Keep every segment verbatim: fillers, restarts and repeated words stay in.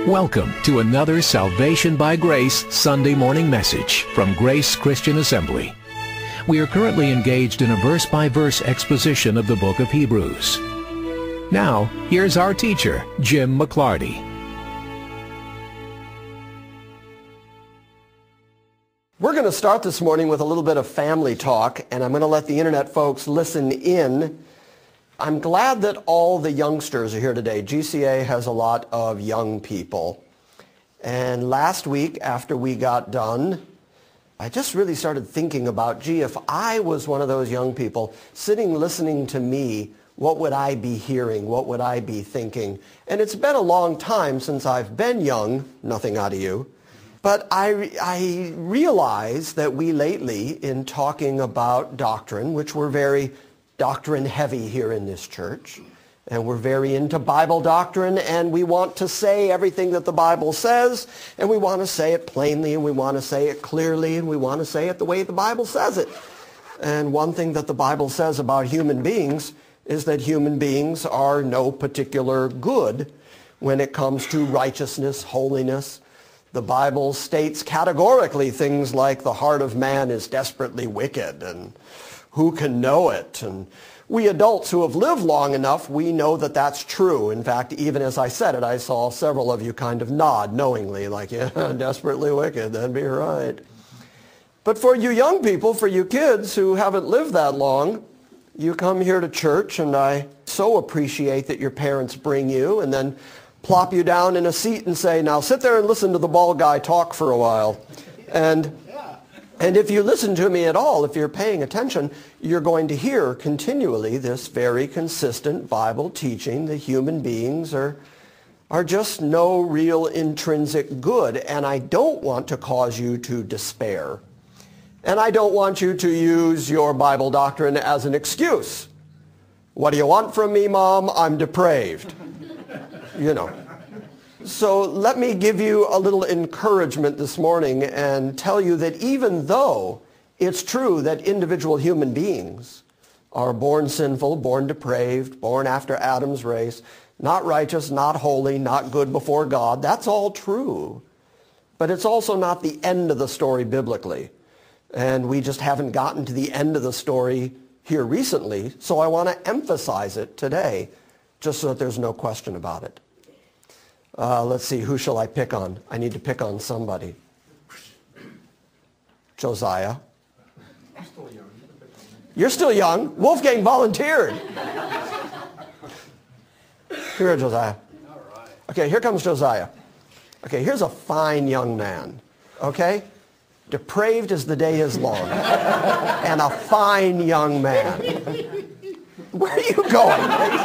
Welcome to another Salvation by Grace Sunday morning message from Grace Christian Assembly. We are currently engaged in a verse-by-verse exposition of the book of Hebrews. Now, here's our teacher, Jim McClarty. We're going to start this morning with a little bit of family talk, and I'm going to let the internet folks listen in. I'm glad that all the youngsters are here today. G C A has a lot of young people. And last week, after we got done, I just really started thinking about, gee, if I was one of those young people sitting listening to me, what would I be hearing? What would I be thinking? And it's been a long time since I've been young, nothing out of you. But I, I realize that we lately, in talking about doctrine, which we're very doctrine heavy here in this church, and we're very into Bible doctrine, and we want to say everything that the Bible says, and we want to say it plainly, and we want to say it clearly, and we want to say it the way the Bible says it. And one thing that the Bible says about human beings is that human beings are no particular good when it comes to righteousness, holiness. The Bible states categorically things like the heart of man is desperately wicked, and who can know it? And we adults who have lived long enough, we know that that's true. In fact, even as I said it, I saw several of you kind of nod knowingly, like, yeah, desperately wicked, that'd be right. But for you young people, for you kids who haven't lived that long, you come here to church, and I so appreciate that your parents bring you and then plop you down in a seat and say, now sit there and listen to the bald guy talk for a while. And And if you listen to me at all, if you're paying attention, you're going to hear continually this very consistent Bible teaching that human beings are, are just no real intrinsic good. And I don't want to cause you to despair. And I don't want you to use your Bible doctrine as an excuse. What do you want from me, Mom? I'm depraved. You know. So let me give you a little encouragement this morning and tell you that even though it's true that individual human beings are born sinful, born depraved, born after Adam's race, not righteous, not holy, not good before God, that's all true. But it's also not the end of the story biblically. And we just haven't gotten to the end of the story here recently, so I want to emphasize it today, just so that there's no question about it. Uh, let's see, who shall I pick on? I need to pick on somebody. Josiah. I'm still young. You're still young. Wolfgang volunteered. Here, Josiah. All right. Okay, here comes Josiah. Okay, here's a fine young man. Okay? Depraved as the day is long. And a fine young man. Where are you going?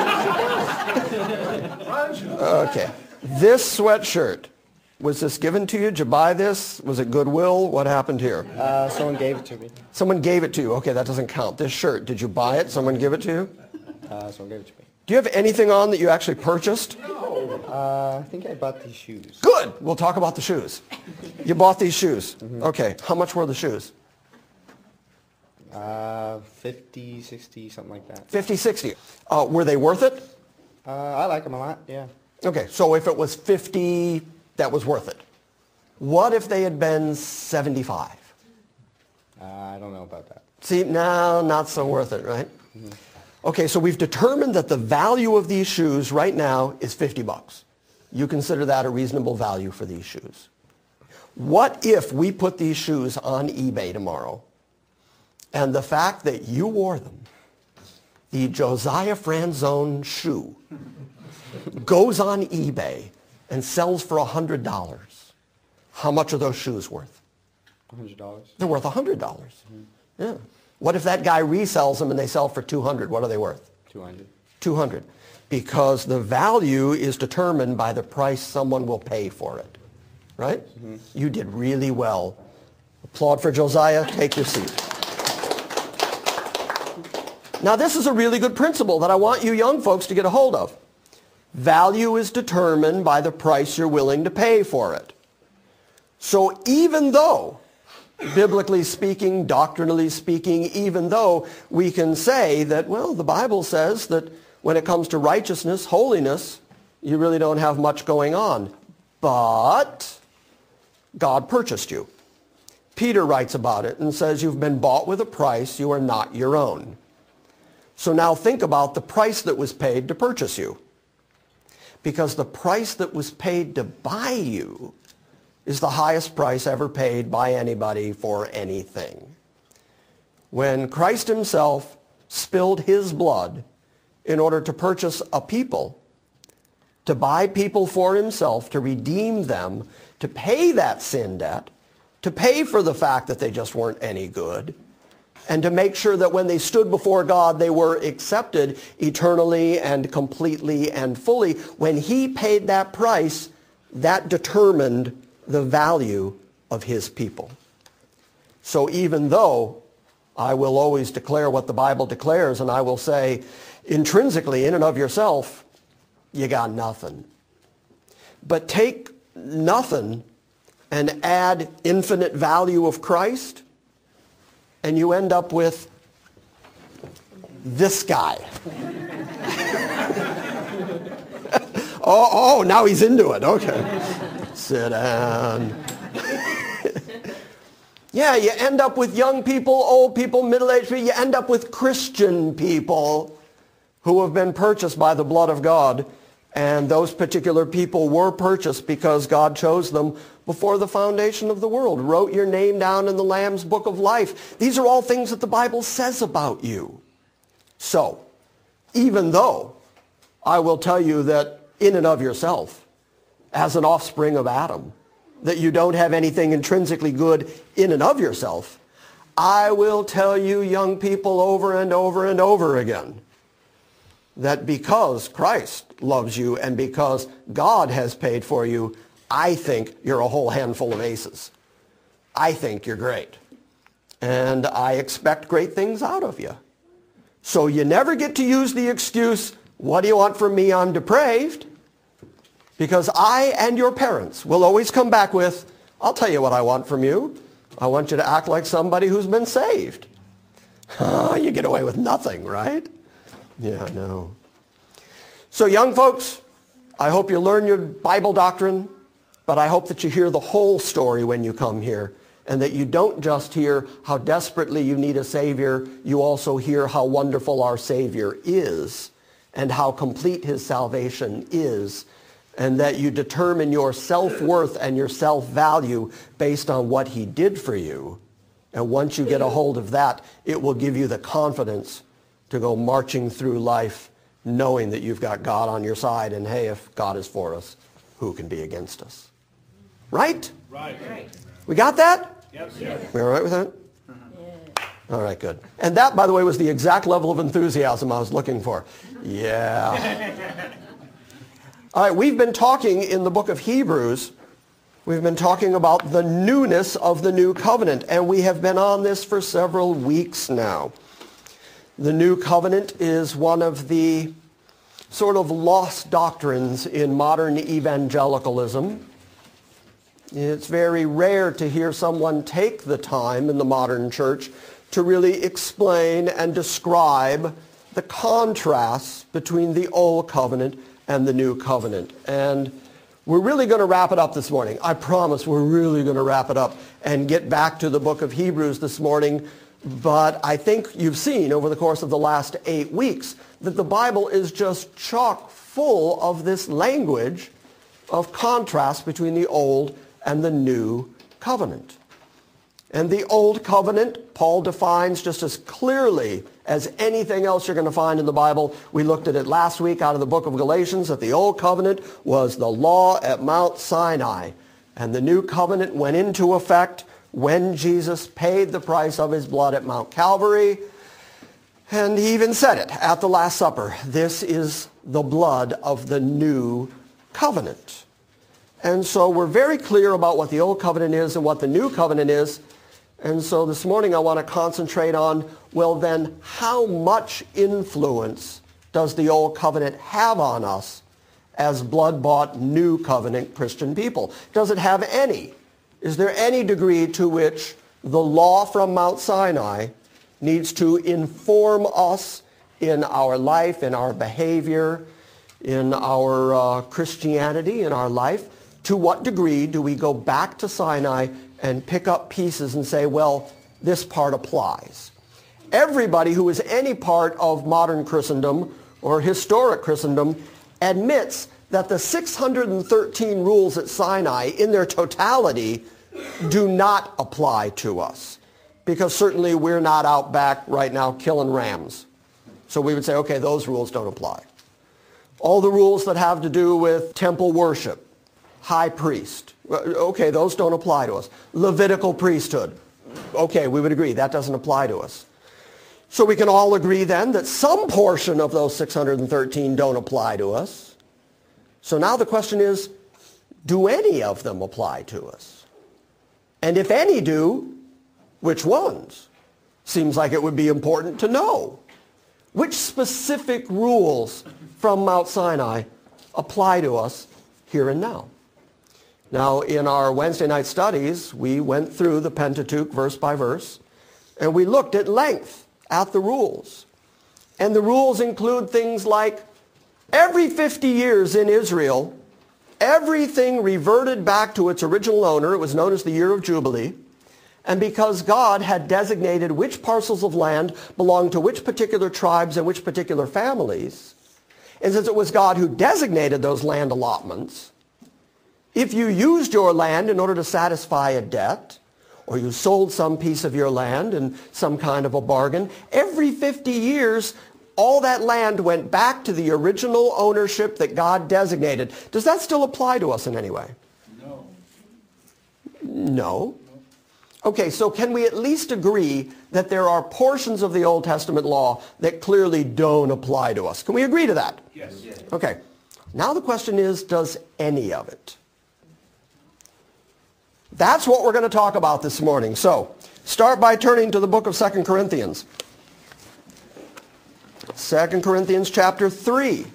Okay. This sweatshirt, was this given to you? Did you buy this? Was it Goodwill? What happened here? Uh, someone gave it to me. Someone gave it to you. Okay, that doesn't count. This shirt, did you buy it? Someone give it to you? Uh, someone gave it to me. Do you have anything on that you actually purchased? Uh, I think I bought these shoes. Good. We'll talk about the shoes. You bought these shoes. Mm-hmm. Okay. How much were the shoes? Uh, fifty, sixty, something like that. fifty, sixty. Uh, were they worth it? Uh, I like them a lot, yeah. Okay, so if it was fifty, that was worth it. What if they had been seventy-five? Uh, I don't know about that. See, no, not so worth it, right? Mm-hmm. Okay, so we've determined that the value of these shoes right now is fifty bucks. You consider that a reasonable value for these shoes. What if we put these shoes on eBay tomorrow, and the fact that you wore them, the Josiah Franzone shoe, goes on eBay and sells for one hundred dollars. How much are those shoes worth? one hundred dollars. They're worth one hundred dollars. Mm-hmm. Yeah. What if that guy resells them and they sell for two hundred dollars? What are they worth? two hundred dollars. two hundred dollars. Because the value is determined by the price someone will pay for it. Right? Mm-hmm. You did really well. Applaud for Josiah. Take your seat. Now, this is a really good principle that I want you young folks to get a hold of. Value is determined by the price you're willing to pay for it. So even though, biblically speaking, doctrinally speaking, even though we can say that, well, the Bible says that when it comes to righteousness, holiness, you really don't have much going on. but God purchased you. Peter writes about it and says, you've been bought with a price, you are not your own. So now think about the price that was paid to purchase you. Because the price that was paid to buy you is the highest price ever paid by anybody for anything. When Christ himself spilled his blood in order to purchase a people, to buy people for himself, to redeem them, to pay that sin debt, to pay for the fact that they just weren't any good, and to make sure that when they stood before God, they were accepted eternally and completely and fully. When he paid that price, that determined the value of his people. So even though I will always declare what the Bible declares, and I will say, intrinsically, in and of yourself, you got nothing. But take nothing and add infinite value of Christ, and you end up with this guy. oh, oh, now he's into it. Okay. Sit down. Yeah, you end up with young people, old people, middle-aged people. You end up with Christian people who have been purchased by the blood of God. And those particular people were purchased because God chose them before the foundation of the world, wrote your name down in the Lamb's book of life. These are all things that the Bible says about you. So, even though I will tell you that in and of yourself, as an offspring of Adam, that you don't have anything intrinsically good in and of yourself, I will tell you, young people, over and over and over again, that because Christ loves you and because God has paid for you, I think you're a whole handful of aces. I think you're great. And I expect great things out of you. So you never get to use the excuse, what do you want from me? I'm depraved. Because I and your parents will always come back with, I'll tell you what I want from you. I want you to act like somebody who's been saved. Oh, you get away with nothing, right? Yeah, I know. So young folks, I hope you learn your Bible doctrine, but I hope that you hear the whole story when you come here, and that you don't just hear how desperately you need a Savior, you also hear how wonderful our Savior is, and how complete his salvation is, and that you determine your self-worth and your self-value based on what he did for you. And once you get a hold of that, it will give you the confidence to go marching through life knowing that you've got God on your side, and hey, if God is for us, who can be against us? Right? Right. We got that? Yep. We all right with that? All right, good. And that, by the way, was the exact level of enthusiasm I was looking for. Yeah. All right, we've been talking in the book of Hebrews, we've been talking about the newness of the new covenant, and we have been on this for several weeks now. The new covenant is one of the sort of lost doctrines in modern evangelicalism. It's very rare to hear someone take the time in the modern church to really explain and describe the contrasts between the old covenant and the new covenant. And we're really going to wrap it up this morning. I promise we're really going to wrap it up and get back to the book of Hebrews this morning. But I think you've seen over the course of the last eight weeks that the Bible is just chock full of this language of contrast between the old and the new covenant. And the old covenant, Paul defines just as clearly as anything else you're going to find in the Bible. We looked at it last week out of the book of Galatians, that the old covenant was the law at Mount Sinai. And the new covenant went into effect when Jesus paid the price of his blood at Mount Calvary. And he even said it at the Last Supper. This is the blood of the new covenant. And so we're very clear about what the old covenant is and what the new covenant is. And so this morning I want to concentrate on, well then, how much influence does the old covenant have on us as blood-bought new covenant Christian people? Does it have any? Is there any degree to which the law from Mount Sinai needs to inform us in our life, in our behavior, in our uh, Christianity, in our life? to what degree do we go back to Sinai and pick up pieces and say, well, this part applies? Everybody who is any part of modern Christendom or historic Christendom admits that the six hundred thirteen rules at Sinai in their totality do not apply to us, because certainly we're not out back right now killing rams. So we would say, okay, those rules don't apply. All the rules that have to do with temple worship, high priest, okay, those don't apply to us. Levitical priesthood, okay, we would agree that doesn't apply to us. So we can all agree then that some portion of those six hundred thirteen don't apply to us. So now the question is, do any of them apply to us? And if any do, which ones? Seems like it would be important to know. Which specific rules from Mount Sinai apply to us here and now? Now, in our Wednesday night studies, we went through the Pentateuch verse by verse, and we looked at length at the rules. And the rules include things like every fifty years in Israel, everything reverted back to its original owner. It was known as the year of Jubilee. And because God had designated which parcels of land belonged to which particular tribes and which particular families, and since it was God who designated those land allotments, if you used your land in order to satisfy a debt, or you sold some piece of your land in some kind of a bargain, every fifty years, all that land went back to the original ownership that God designated. Does that still apply to us in any way? No. No. Okay, so can we at least agree that there are portions of the Old Testament law that clearly don't apply to us? Can we agree to that? Yes. Yes. Okay. Now the question is, does any of it? That's what we're going to talk about this morning. So, start by turning to the book of Second Corinthians. Second Corinthians chapter three.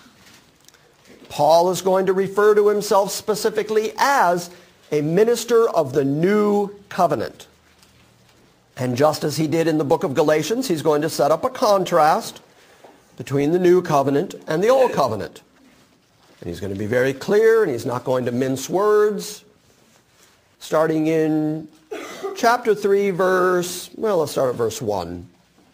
Paul is going to refer to himself specifically as a minister of the new covenant. And just as he did in the book of Galatians, he's going to set up a contrast between the new covenant and the old covenant. And he's going to be very clear, and he's not going to mince words. Starting in chapter three, verse, well, let's start at verse one.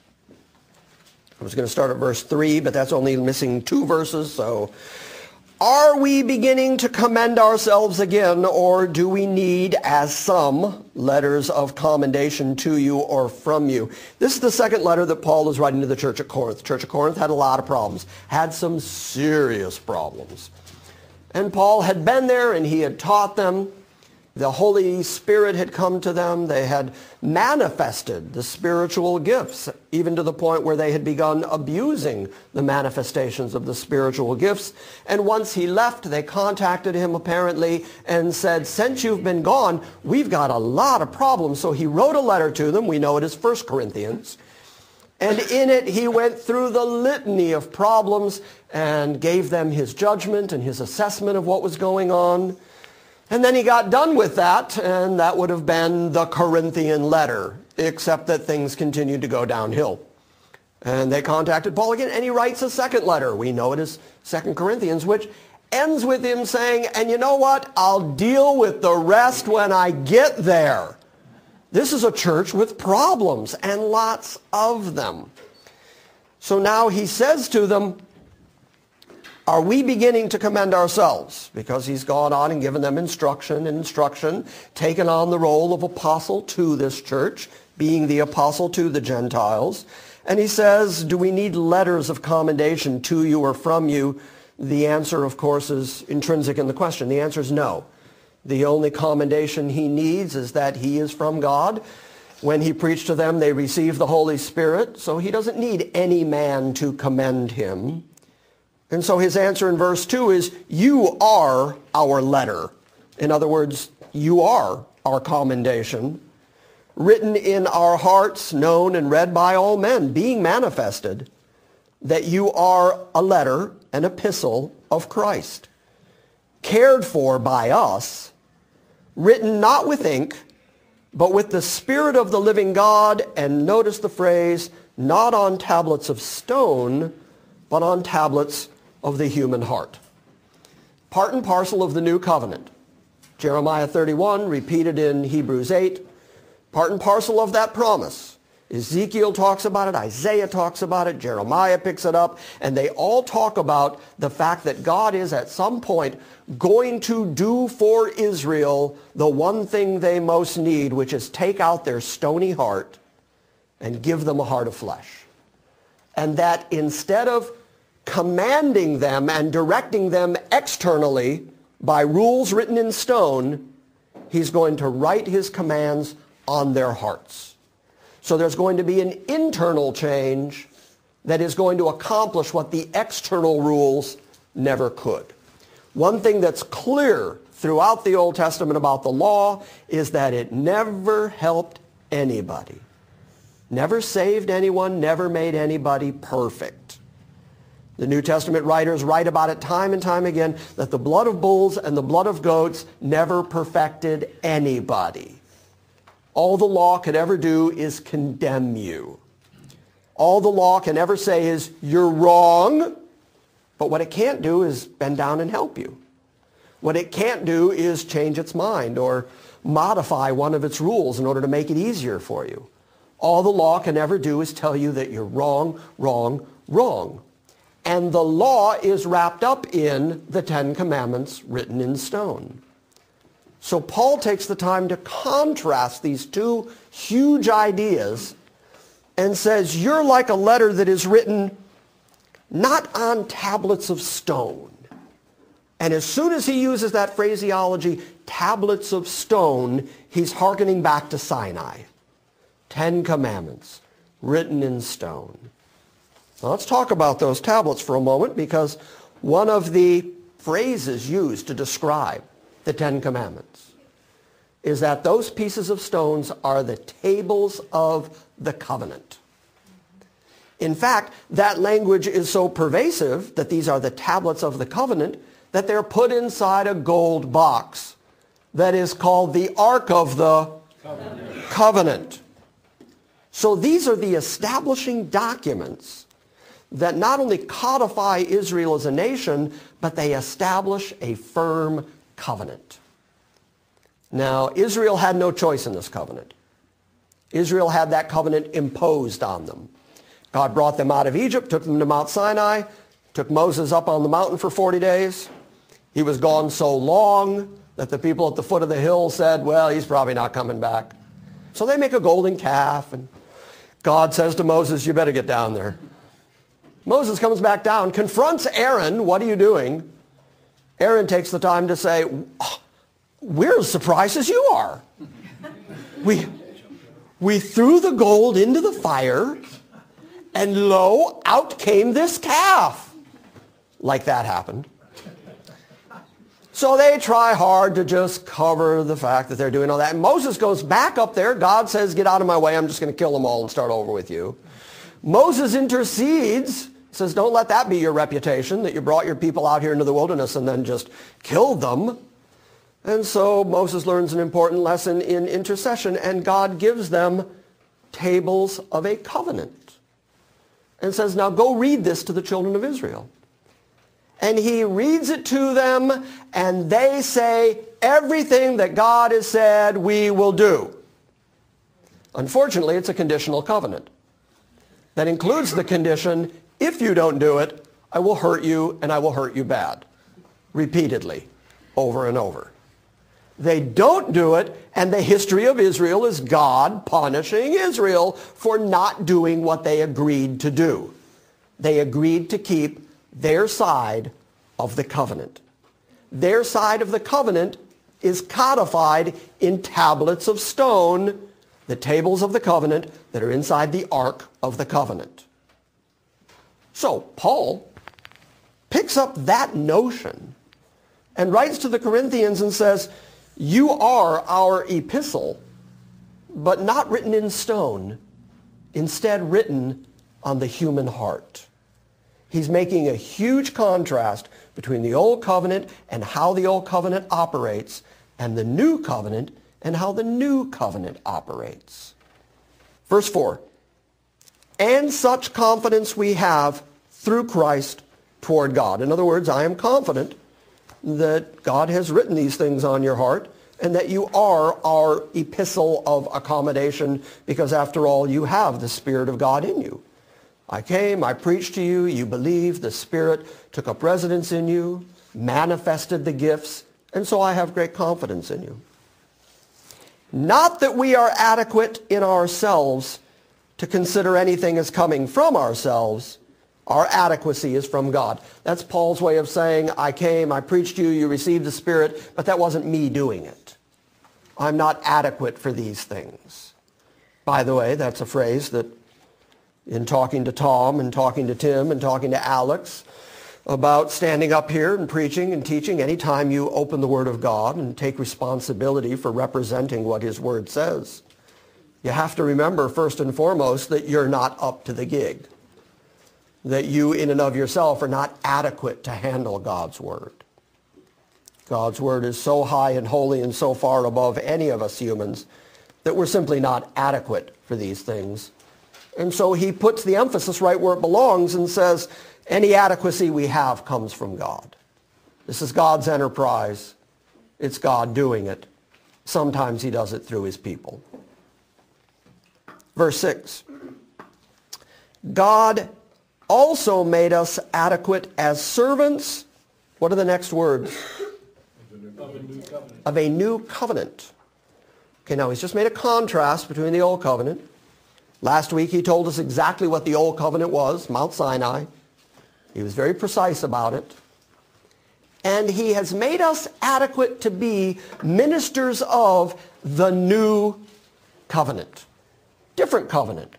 I was going to start at verse three, but that's only missing two verses, so. Are we beginning to commend ourselves again, or do we need, as some, letters of commendation to you or from you? This is the second letter that Paul is writing to the church at Corinth. The church at Corinth had a lot of problems, had some serious problems. And Paul had been there and he had taught them. The Holy Spirit had come to them. They had manifested the spiritual gifts, even to the point where they had begun abusing the manifestations of the spiritual gifts. And once he left, they contacted him apparently and said, since you've been gone, we've got a lot of problems. So he wrote a letter to them. We know it as First Corinthians. And in it, he went through the litany of problems and gave them his judgment and his assessment of what was going on. And then he got done with that, and that would have been the Corinthian letter, except that things continued to go downhill. And they contacted Paul again, and he writes a second letter. We know it as Second Corinthians, which ends with him saying, and you know what? I'll deal with the rest when I get there. This is a church with problems, and lots of them. So now he says to them, are we beginning to commend ourselves? Because he's gone on and given them instruction and instruction, taken on the role of apostle to this church, being the apostle to the Gentiles. And he says, do we need letters of commendation to you or from you? The answer, of course, is intrinsic in the question. The answer is no. The only commendation he needs is that he is from God. When he preached to them, they received the Holy Spirit, so he doesn't need any man to commend him. And so his answer in verse two is, you are our letter. In other words, you are our commendation, written in our hearts, known and read by all men, being manifested, that you are a letter, an epistle of Christ, cared for by us, written not with ink, but with the Spirit of the living God, and notice the phrase, not on tablets of stone, but on tablets of the human heart. Part and parcel of the new covenant Jeremiah thirty-one, repeated in Hebrews eight, part and parcel of that promise. Ezekiel talks about it, Isaiah talks about it, Jeremiah picks it up, and they all talk about the fact that God is at some point going to do for Israel the one thing they most need, which is take out their stony heart and give them a heart of flesh. And that instead of commanding them and directing them externally by rules written in stone, he's going to write his commands on their hearts. So there's going to be an internal change that is going to accomplish what the external rules never could. One thing that's clear throughout the Old Testament about the law is that it never helped anybody. Never saved anyone, never made anybody perfect. The New Testament writers write about it time and time again that the blood of bulls and the blood of goats never perfected anybody. All the law could ever do is condemn you. All the law can ever say is, you're wrong, but what it can't do is bend down and help you. What it can't do is change its mind or modify one of its rules in order to make it easier for you. All the law can ever do is tell you that you're wrong, wrong, wrong. And the law is wrapped up in the Ten Commandments written in stone. So Paul takes the time to contrast these two huge ideas and says, you're like a letter that is written not on tablets of stone. And as soon as he uses that phraseology, tablets of stone, he's hearkening back to Sinai. Ten Commandments written in stone. Now let's talk about those tablets for a moment, because one of the phrases used to describe the Ten Commandments is that those pieces of stones are the tables of the covenant. In fact, that language is so pervasive that these are the tablets of the covenant that they're put inside a gold box that is called the Ark of the Covenant. Covenant. So these are the establishing documents that not only codify Israel as a nation, but they establish a firm covenant. Now, Israel had no choice in this covenant. Israel had that covenant imposed on them. God brought them out of Egypt, took them to Mount Sinai, took Moses up on the mountain for forty days. He was gone so long that the people at the foot of the hill said, well, he's probably not coming back. So they make a golden calf, and God says to Moses, you better get down there. Moses comes back down, confronts Aaron, what are you doing? Aaron takes the time to say, oh, we're as surprised as you are. We, we threw the gold into the fire, and lo, out came this calf. Like that happened. So they try hard to just cover the fact that they're doing all that. And Moses goes back up there. God says, get out of my way. I'm just going to kill them all and start over with you. Moses intercedes, says, don't let that be your reputation, that you brought your people out here into the wilderness and then just killed them. And so Moses learns an important lesson in intercession, and God gives them tables of a covenant and says, now go read this to the children of Israel. And he reads it to them, and they say, everything that God has said we will do. Unfortunately, it's a conditional covenant that includes the condition, if you don't do it, I will hurt you, and I will hurt you bad. Repeatedly, over and over. They don't do it, and the history of Israel is God punishing Israel for not doing what they agreed to do. They agreed to keep their side of the covenant. Their side of the covenant is codified in tablets of stone, the tables of the covenant that are inside the Ark of the Covenant. So Paul picks up that notion and writes to the Corinthians and says, you are our epistle, but not written in stone, instead written on the human heart. He's making a huge contrast between the Old Covenant and how the Old Covenant operates and the New Covenant and how the New Covenant operates. Verse four, and such confidence we have through Christ toward God. In other words, I am confident that God has written these things on your heart and that you are our epistle of accommodation, because after all, you have the Spirit of God in you. I came, I preached to you, you believed, the Spirit took up residence in you, manifested the gifts, and so I have great confidence in you. Not that we are adequate in ourselves to consider anything as coming from ourselves. Our adequacy is from God. That's Paul's way of saying, I came, I preached to you, you received the Spirit, but that wasn't me doing it. I'm not adequate for these things. By the way, that's a phrase that in talking to Tom and talking to Tim and talking to Alex about standing up here and preaching and teaching, anytime you open the Word of God and take responsibility for representing what His Word says, you have to remember first and foremost that you're not up to the gig. That you in and of yourself are not adequate to handle God's Word. God's Word is so high and holy and so far above any of us humans that we're simply not adequate for these things. And so he puts the emphasis right where it belongs and says, any adequacy we have comes from God. This is God's enterprise. It's God doing it. Sometimes he does it through his people. Verse six. God also made us adequate as servants. What are the next words? Of a new covenant. Of a new covenant. Okay, now he's just made a contrast between the old covenant. Last week he told us exactly what the old covenant was, Mount Sinai. He was very precise about it. And he has made us adequate to be ministers of the new covenant. Different covenant.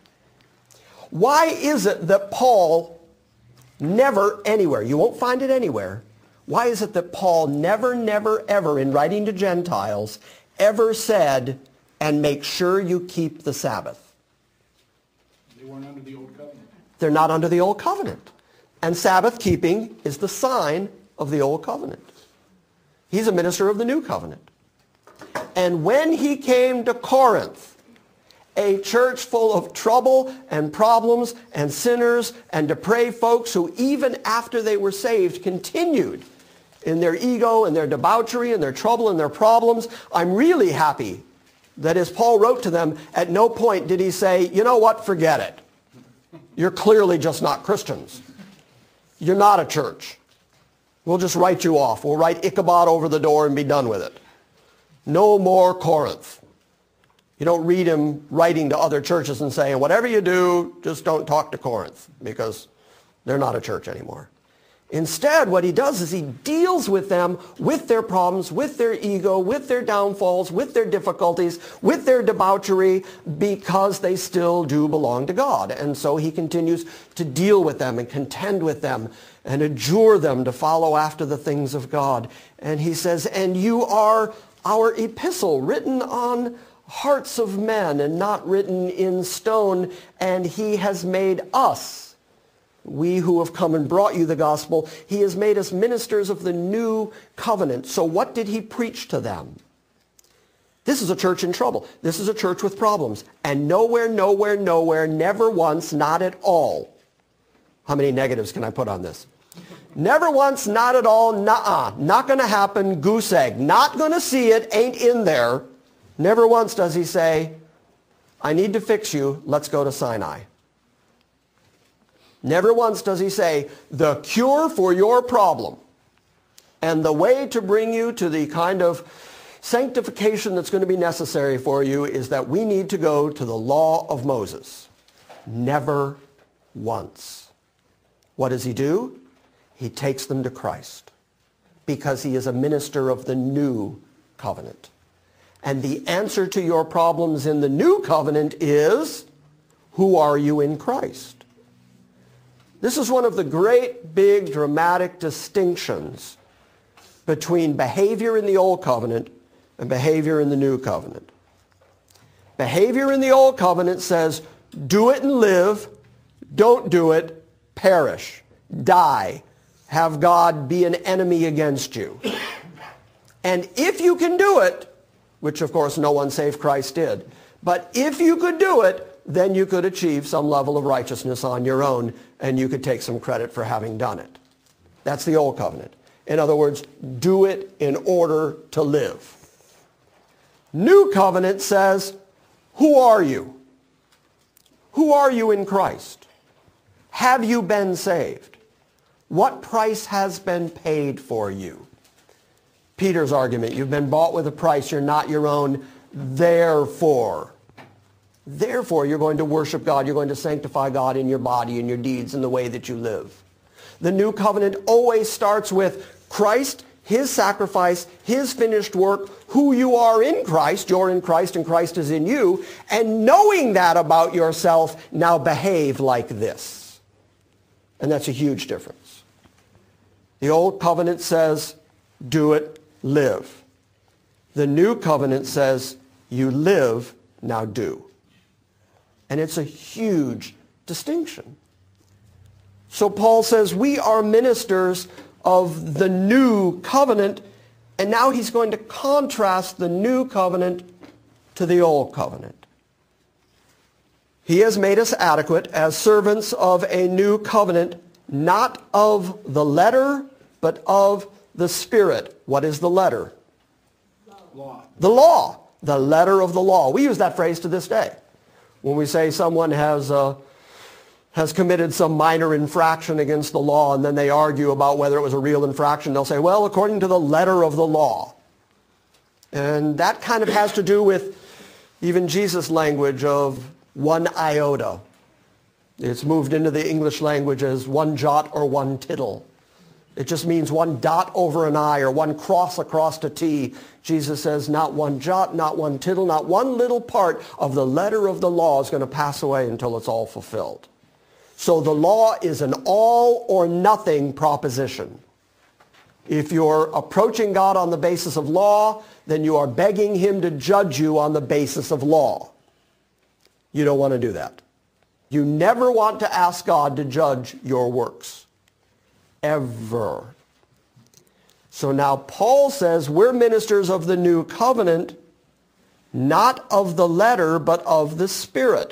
Why is it that Paul never anywhere, you won't find it anywhere, why is it that Paul never, never, ever in writing to Gentiles ever said, and make sure you keep the Sabbath? They weren't under the old covenant. They're not under the old covenant. And Sabbath keeping is the sign of the old covenant. He's a minister of the new covenant. And when he came to Corinth, a church full of trouble and problems and sinners and depraved folks who even after they were saved continued in their ego and their debauchery and their trouble and their problems, I'm really happy that as Paul wrote to them, at no point did he say, you know what, forget it. You're clearly just not Christians. You're not a church. We'll just write you off. We'll write Ichabod over the door and be done with it. No more Corinth. You don't read him writing to other churches and saying, whatever you do, just don't talk to Corinth, because they're not a church anymore. Instead, what he does is he deals with them, with their problems, with their ego, with their downfalls, with their difficulties, with their debauchery, because they still do belong to God. And so he continues to deal with them and contend with them and adjure them to follow after the things of God. And he says, and you are our epistle, written on hearts of men and not written in stone, and he has made us, we who have come and brought you the gospel, he has made us ministers of the new covenant. So what did he preach to them? This is a church in trouble. This is a church with problems. And nowhere, nowhere, nowhere, never once, not at all. How many negatives can I put on this? Never once, not at all, nuh-uh, not going to happen, goose egg. Not going to see it, ain't in there. Never once does he say, I need to fix you, let's go to Sinai. Never once does he say, the cure for your problem and the way to bring you to the kind of sanctification that's going to be necessary for you is that we need to go to the law of Moses. Never once. What does he do? He takes them to Christ because he is a minister of the new covenant. And the answer to your problems in the new covenant is, who are you in Christ? This is one of the great, big, dramatic distinctions between behavior in the old covenant and behavior in the new covenant. Behavior in the old covenant says, do it and live, don't do it, perish, die, have God be an enemy against you. And if you can do it, which of course no one save Christ did, but if you could do it, then you could achieve some level of righteousness on your own, and you could take some credit for having done it. That's the old covenant. In other words, do it in order to live. New covenant says, who are you? Who are you in Christ? Have you been saved? What price has been paid for you? Peter's argument, you've been bought with a price, you're not your own, therefore. Therefore, you're going to worship God, you're going to sanctify God in your body, in your deeds, in the way that you live. The new covenant always starts with Christ, his sacrifice, his finished work, who you are in Christ, you're in Christ and Christ is in you, and knowing that about yourself, now behave like this. And that's a huge difference. The old covenant says, do it, live. The new covenant says, you live, now do. And it's a huge distinction. So Paul says we are ministers of the new covenant, and now he's going to contrast the new covenant to the old covenant. He has made us adequate as servants of a new covenant, not of the letter, but of the Spirit. What is the letter? Law. The law. The letter of the law. We use that phrase to this day. When we say someone has uh, has committed some minor infraction against the law, and then they argue about whether it was a real infraction, they'll say, well, according to the letter of the law. And that kind of has to do with even Jesus' language of one iota. It's moved into the English language as one jot or one tittle. It just means one dot over an I or one cross across a T. Jesus says not one jot, not one tittle, not one little part of the letter of the law is going to pass away until it's all fulfilled. So the law is an all or nothing proposition. If you're approaching God on the basis of law, then you are begging him to judge you on the basis of law. You don't want to do that. You never want to ask God to judge your works. Ever. So now Paul says we're ministers of the new covenant, not of the letter, but of the Spirit.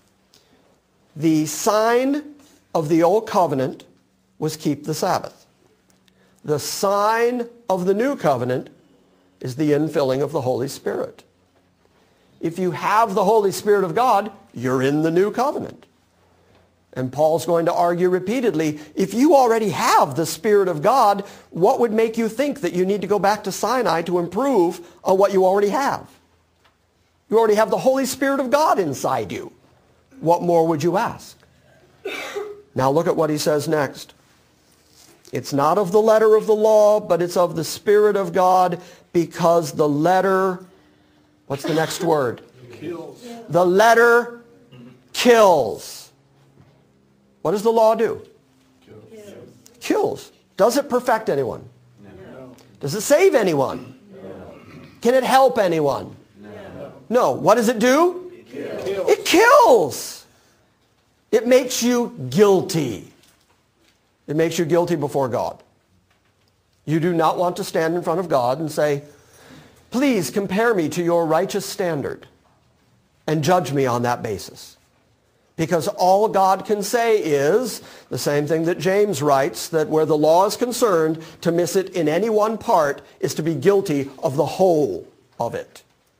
The sign of the old covenant was keep the Sabbath. The sign of the new covenant is the infilling of the Holy Spirit. If you have the Holy Spirit of God, you're in the new covenant. And Paul's going to argue repeatedly, if you already have the Spirit of God, what would make you think that you need to go back to Sinai to improve on what you already have? You already have the Holy Spirit of God inside you. What more would you ask? Now look at what he says next. It's not of the letter of the law, but it's of the Spirit of God, because the letter, what's the next word? Kills. The letter kills. What does the law do? Kills. Kills. Does it perfect anyone? No. Does it save anyone? No. Can it help anyone? No. No. What does it do? Kills. It kills. It makes you guilty. It makes you guilty before God. You do not want to stand in front of God and say, please compare me to your righteous standard and judge me on that basis. Because all God can say is the same thing that James writes, that where the law is concerned, to miss it in any one part is to be guilty of the whole of it.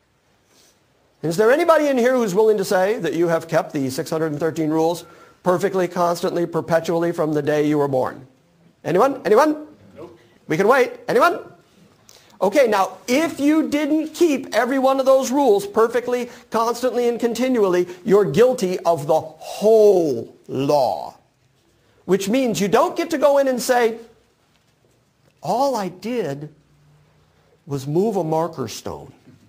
Is there anybody in here who's willing to say that you have kept the six hundred thirteen rules perfectly, constantly, perpetually from the day you were born? Anyone? Anyone? Nope. We can wait. Anyone? Okay, now, if you didn't keep every one of those rules perfectly, constantly, and continually, you're guilty of the whole law. Which means you don't get to go in and say, all I did was move a marker stone.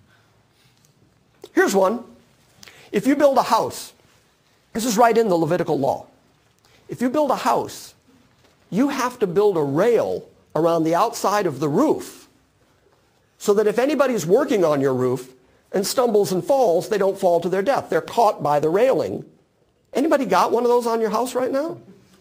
Here's one. If you build a house, this is right in the Levitical law. If you build a house, you have to build a rail around the outside of the roof so that if anybody's working on your roof and stumbles and falls, they don't fall to their death. They're caught by the railing. Anybody got one of those on your house right now?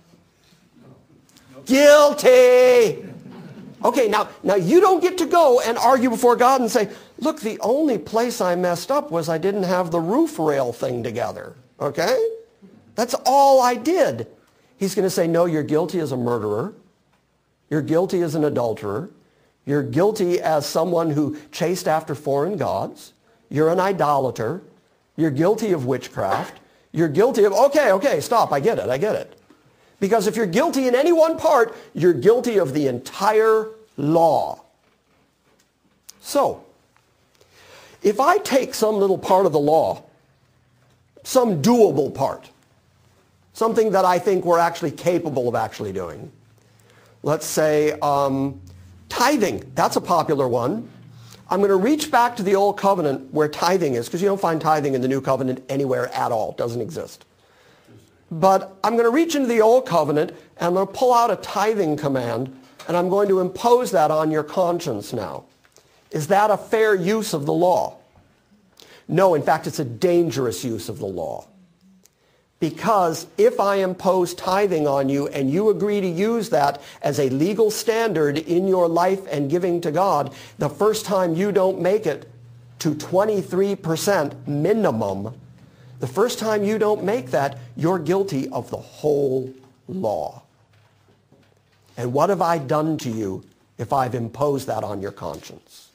Guilty. Okay, now, now you don't get to go and argue before God and say, look, the only place I messed up was I didn't have the roof rail thing together. Okay? That's all I did. He's going to say, no, you're guilty as a murderer. You're guilty as an adulterer. You're guilty as someone who chased after foreign gods. you're an idolater, you're guilty of witchcraft, you're guilty of, okay, okay, stop, I get it, I get it. Because if you're guilty in any one part, you're guilty of the entire law. So, if I take some little part of the law, some doable part, something that I think we're actually capable of actually doing, let's say um, tithing, that's a popular one. I'm going to reach back to the Old Covenant where tithing is, because you don't find tithing in the New Covenant anywhere at all. It doesn't exist. But I'm going to reach into the Old Covenant, and I'm going to pull out a tithing command, and I'm going to impose that on your conscience now. Is that a fair use of the law? No, in fact, it's a dangerous use of the law. Because if I impose tithing on you and you agree to use that as a legal standard in your life and giving to God, the first time you don't make it to twenty-three percent minimum, the first time you don't make that, you're guilty of the whole law. And what have I done to you if I've imposed that on your conscience?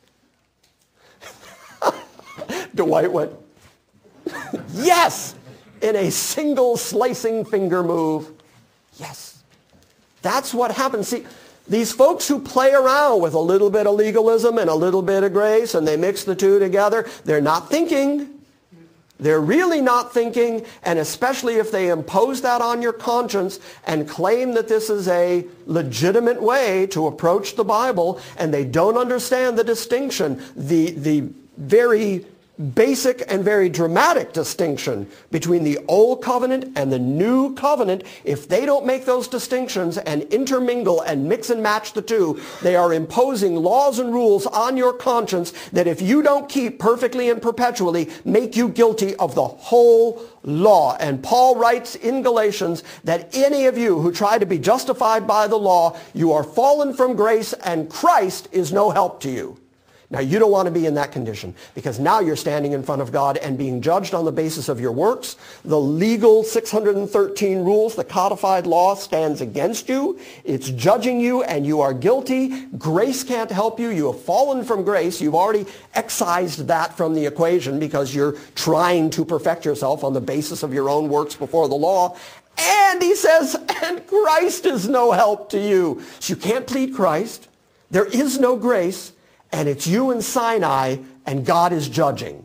Dwight went, yes! In a single slicing finger move. Yes. That's what happens. See, these folks who play around with a little bit of legalism and a little bit of grace and they mix the two together, they're not thinking. They're really not thinking, and especially if they impose that on your conscience and claim that this is a legitimate way to approach the Bible, and they don't understand the distinction, the, the very basic and very dramatic distinction between the Old Covenant and the New Covenant. If they don't make those distinctions and intermingle and mix and match the two, they are imposing laws and rules on your conscience that if you don't keep perfectly and perpetually, make you guilty of the whole law. And Paul writes in Galatians that any of you who try to be justified by the law, you are fallen from grace and Christ is no help to you. Now, you don't want to be in that condition, because now you're standing in front of God and being judged on the basis of your works. The legal six hundred thirteen rules, the codified law, stands against you. It's judging you, and you are guilty. Grace can't help you. You have fallen from grace. You've already excised that from the equation because you're trying to perfect yourself on the basis of your own works before the law. And he says, and Christ is no help to you. So you can't plead Christ. There is no grace. And it's you and Sinai, and God is judging.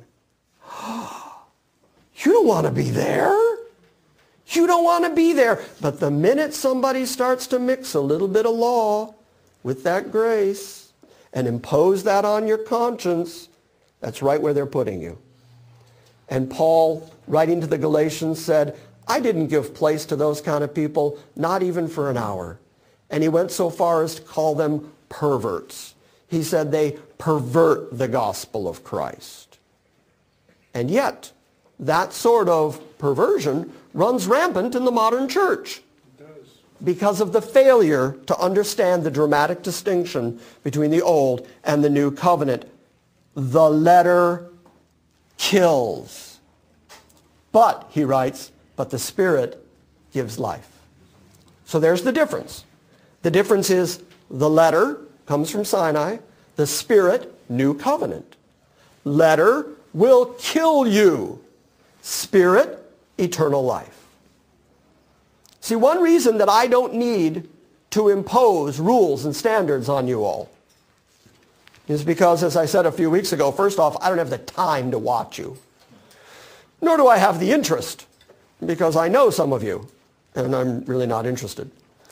You don't want to be there. You don't want to be there. But the minute somebody starts to mix a little bit of law with that grace and impose that on your conscience, that's right where they're putting you. And Paul, writing to the Galatians, said, I didn't give place to those kind of people, not even for an hour. And he went so far as to call them perverts. He said they pervert the gospel of Christ. And yet, that sort of perversion runs rampant in the modern church because of the failure to understand the dramatic distinction between the Old and the New Covenant. The letter kills. But, he writes, but the Spirit gives life. So there's the difference. The difference is the letter comes from Sinai, the Spirit, New Covenant. Letter will kill you. Spirit, eternal life. See, one reason that I don't need to impose rules and standards on you all is because, as I said a few weeks ago, first off, I don't have the time to watch you. Nor do I have the interest, because I know some of you, and I'm really not interested.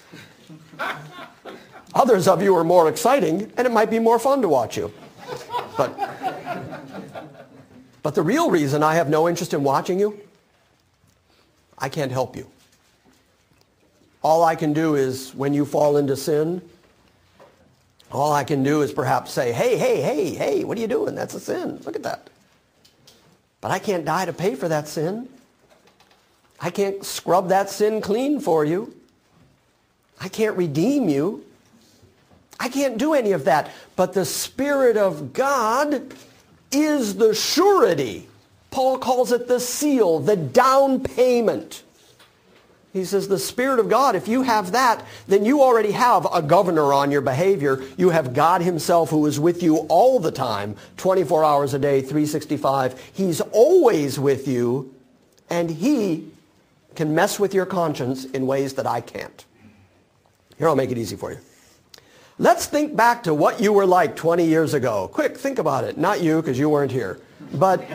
Others of you are more exciting, and it might be more fun to watch you. But, but the real reason I have no interest in watching you, I can't help you. All I can do is, when you fall into sin, all I can do is perhaps say, hey, hey, hey, hey, what are you doing? That's a sin. Look at that. But I can't die to pay for that sin. I can't scrub that sin clean for you. I can't redeem you. I can't do any of that. But the Spirit of God is the surety. Paul calls it the seal, the down payment. He says the Spirit of God, if you have that, then you already have a governor on your behavior. You have God himself who is with you all the time, twenty-four hours a day, three sixty-five. He's always with you, and he can mess with your conscience in ways that I can't. Here, I'll make it easy for you. Let's think back to what you were like twenty years ago. Quick, think about it. Not you, because you weren't here. But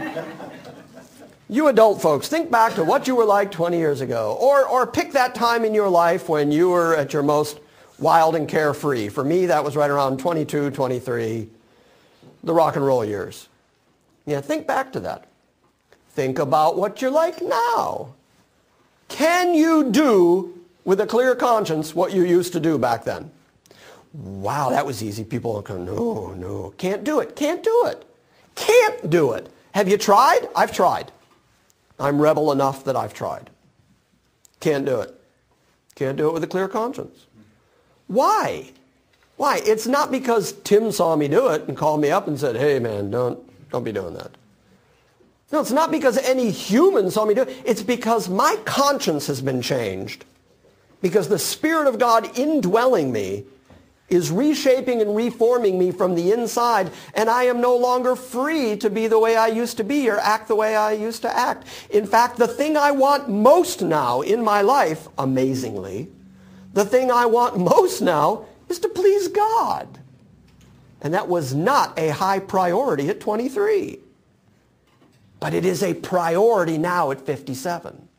you adult folks, think back to what you were like twenty years ago. Or, or pick that time in your life when you were at your most wild and carefree. For me, that was right around twenty-two, twenty-three, the rock and roll years. Yeah, think back to that. Think about what you're like now. Can you do with a clear conscience what you used to do back then? Wow, that was easy. People go, no, no, can't do it, can't do it, can't do it. Have you tried? I've tried. I'm rebel enough that I've tried. Can't do it. Can't do it with a clear conscience. Why? Why? It's not because Tim saw me do it and called me up and said, hey man, don't, don't be doing that. No, it's not because any human saw me do it. It's because my conscience has been changed. Because the Spirit of God indwelling me is reshaping and reforming me from the inside, and I am no longer free to be the way I used to be or act the way I used to act. In fact, the thing I want most now in my life, amazingly, the thing I want most now is to please God. And that was not a high priority at twenty-three. But it is a priority now at fifty-seven.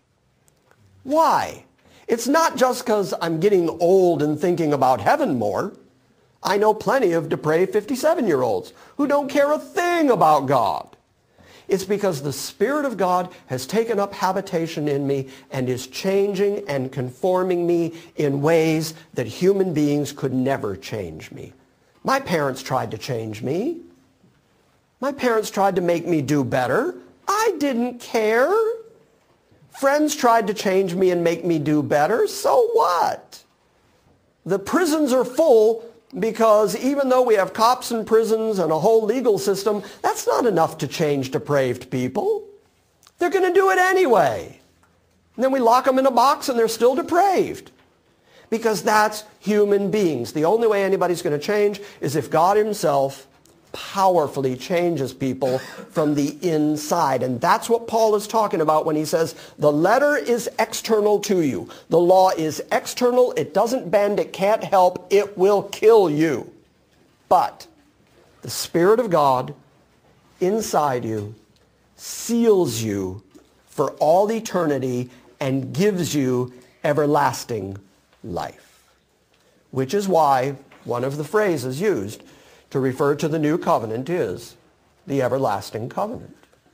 Why? It's not just because I'm getting old and thinking about heaven more. I know plenty of depraved fifty-seven-year-olds who don't care a thing about God. It's because the Spirit of God has taken up habitation in me and is changing and conforming me in ways that human beings could never change me. My parents tried to change me. My parents tried to make me do better. I didn't care. Friends tried to change me and make me do better. So what? The prisons are full because even though we have cops in prisons and a whole legal system, that's not enough to change depraved people. They're going to do it anyway. And then we lock them in a box and they're still depraved. Because that's human beings. The only way anybody's going to change is if God himself powerfully changes people from the inside. And that's what Paul is talking about when he says the letter is external to you. The law is external. It doesn't bend. It can't help. It will kill you. But the Spirit of God inside you seals you for all eternity and gives you everlasting life. Which is why one of the phrases used to refer to the new covenant is the everlasting covenant.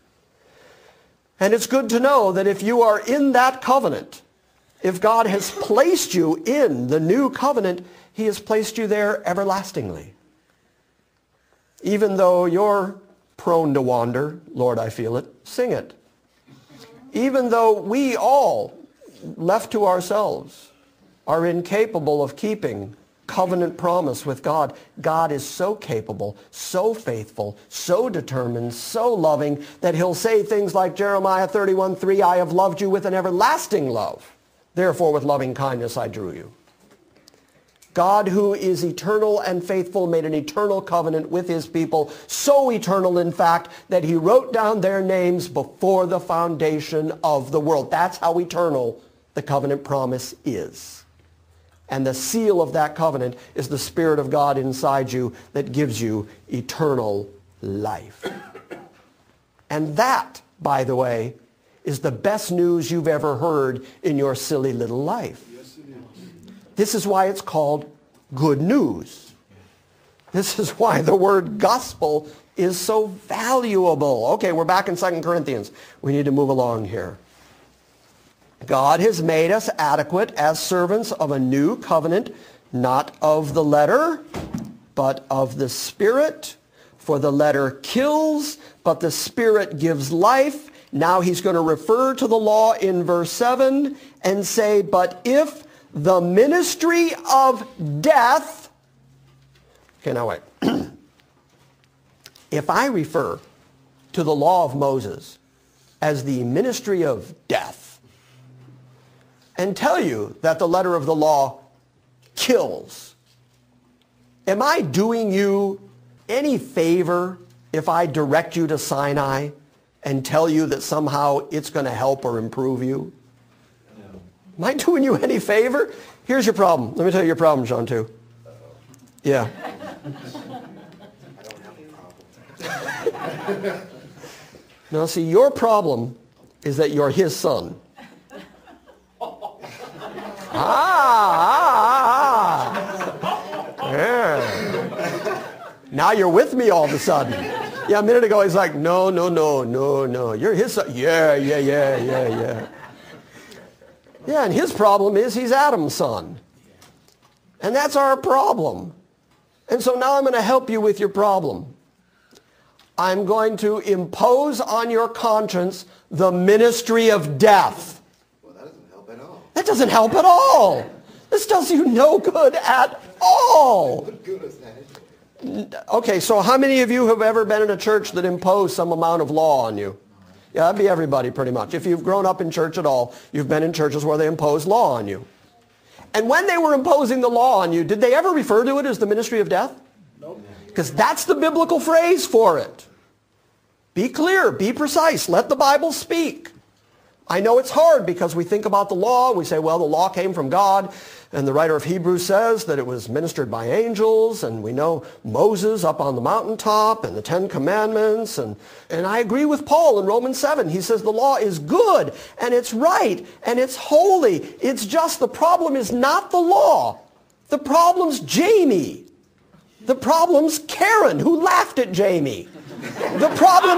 And it's good to know that if you are in that covenant, if God has placed you in the new covenant, he has placed you there everlastingly. Even though you're prone to wander, Lord, I feel it, sing it. Even though we all, left to ourselves, are incapable of keeping covenant promise with God, God is so capable, so faithful, so determined, so loving that he'll say things like Jeremiah thirty-one three, I have loved you with an everlasting love. Therefore with loving kindness I drew you. God, who is eternal and faithful, made an eternal covenant with his people, so eternal in fact that he wrote down their names before the foundation of the world. That's how eternal the covenant promise is. And the seal of that covenant is the Spirit of God inside you that gives you eternal life. And that, by the way, is the best news you've ever heard in your silly little life. Yes, it is. This is why it's called good news. This is why the word gospel is so valuable. Okay, we're back in Second Corinthians. We need to move along here. God has made us adequate as servants of a new covenant, not of the letter, but of the Spirit. For the letter kills, but the Spirit gives life. Now he's going to refer to the law in verse seven and say, but if the ministry of death... Okay, now wait. If I refer to the law of Moses as the ministry of death, and tell you that the letter of the law kills. Am I doing you any favor if I direct you to Sinai and tell you that somehow it's going to help or improve you? No. Am I doing you any favor? Here's your problem. Let me tell you your problem, John, too. Yeah. I don't have a problem. Now, see, your problem is that you're his son. Ah, ah, ah. Yeah. Now you're with me all of a sudden. Yeah, a minute ago he's like, no, no, no, no, no. You're his son. Yeah, yeah, yeah, yeah, yeah. Yeah, and his problem is he's Adam's son. And that's our problem. And so now I'm going to help you with your problem. I'm going to impose on your conscience the ministry of death. Well, that doesn't help at all. That doesn't help at all. This does you no good at all. What good is that? Okay, so how many of you have ever been in a church that imposed some amount of law on you? Yeah, that'd be everybody pretty much. If you've grown up in church at all, you've been in churches where they impose law on you. And when they were imposing the law on you, did they ever refer to it as the ministry of death? Nope. Because that's the biblical phrase for it. Be clear, be precise, let the Bible speak. I know it's hard because we think about the law, we say, well, the law came from God, and the writer of Hebrews says that it was ministered by angels, and we know Moses up on the mountaintop, and the Ten Commandments, and, and I agree with Paul in Romans seven. He says the law is good, and it's right, and it's holy. It's just the problem is not the law. The problem's Jamie. The problem's Karen, who laughed at Jamie. The problem...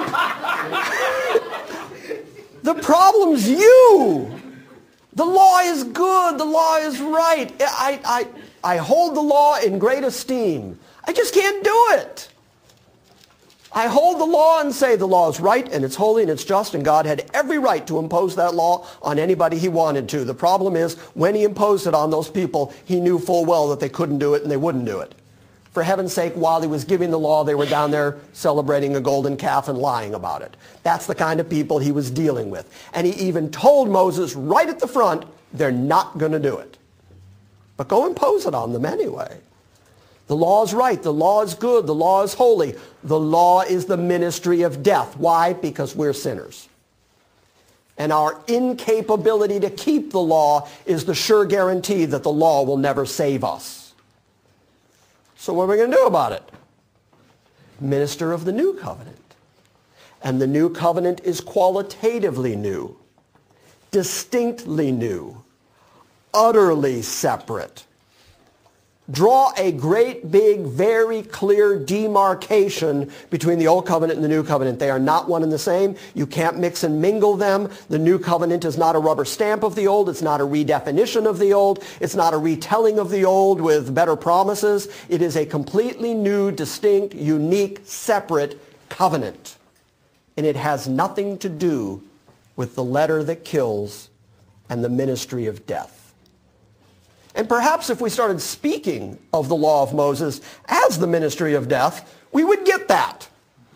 The problem's you. The law is good. The law is right. I, I, I hold the law in great esteem. I just can't do it. I hold the law and say the law is right and it's holy and it's just, and God had every right to impose that law on anybody he wanted to. The problem is when he imposed it on those people, he knew full well that they couldn't do it and they wouldn't do it. For heaven's sake, while he was giving the law, they were down there celebrating a golden calf and lying about it. That's the kind of people he was dealing with. And he even told Moses right at the front, they're not going to do it. But go impose it on them anyway. The law is right. The law is good. The law is holy. The law is the ministry of death. Why? Because we're sinners. And our incapability to keep the law is the sure guarantee that the law will never save us. So what are we going to do about it? Minister of the new covenant. And the new covenant is qualitatively new, distinctly new, utterly separate. Draw a great, big, very clear demarcation between the old covenant and the new covenant. They are not one and the same. You can't mix and mingle them. The new covenant is not a rubber stamp of the old. It's not a redefinition of the old. It's not a retelling of the old with better promises. It is a completely new, distinct, unique, separate covenant. And it has nothing to do with the letter that kills and the ministry of death. And perhaps if we started speaking of the law of Moses as the ministry of death, we would get that.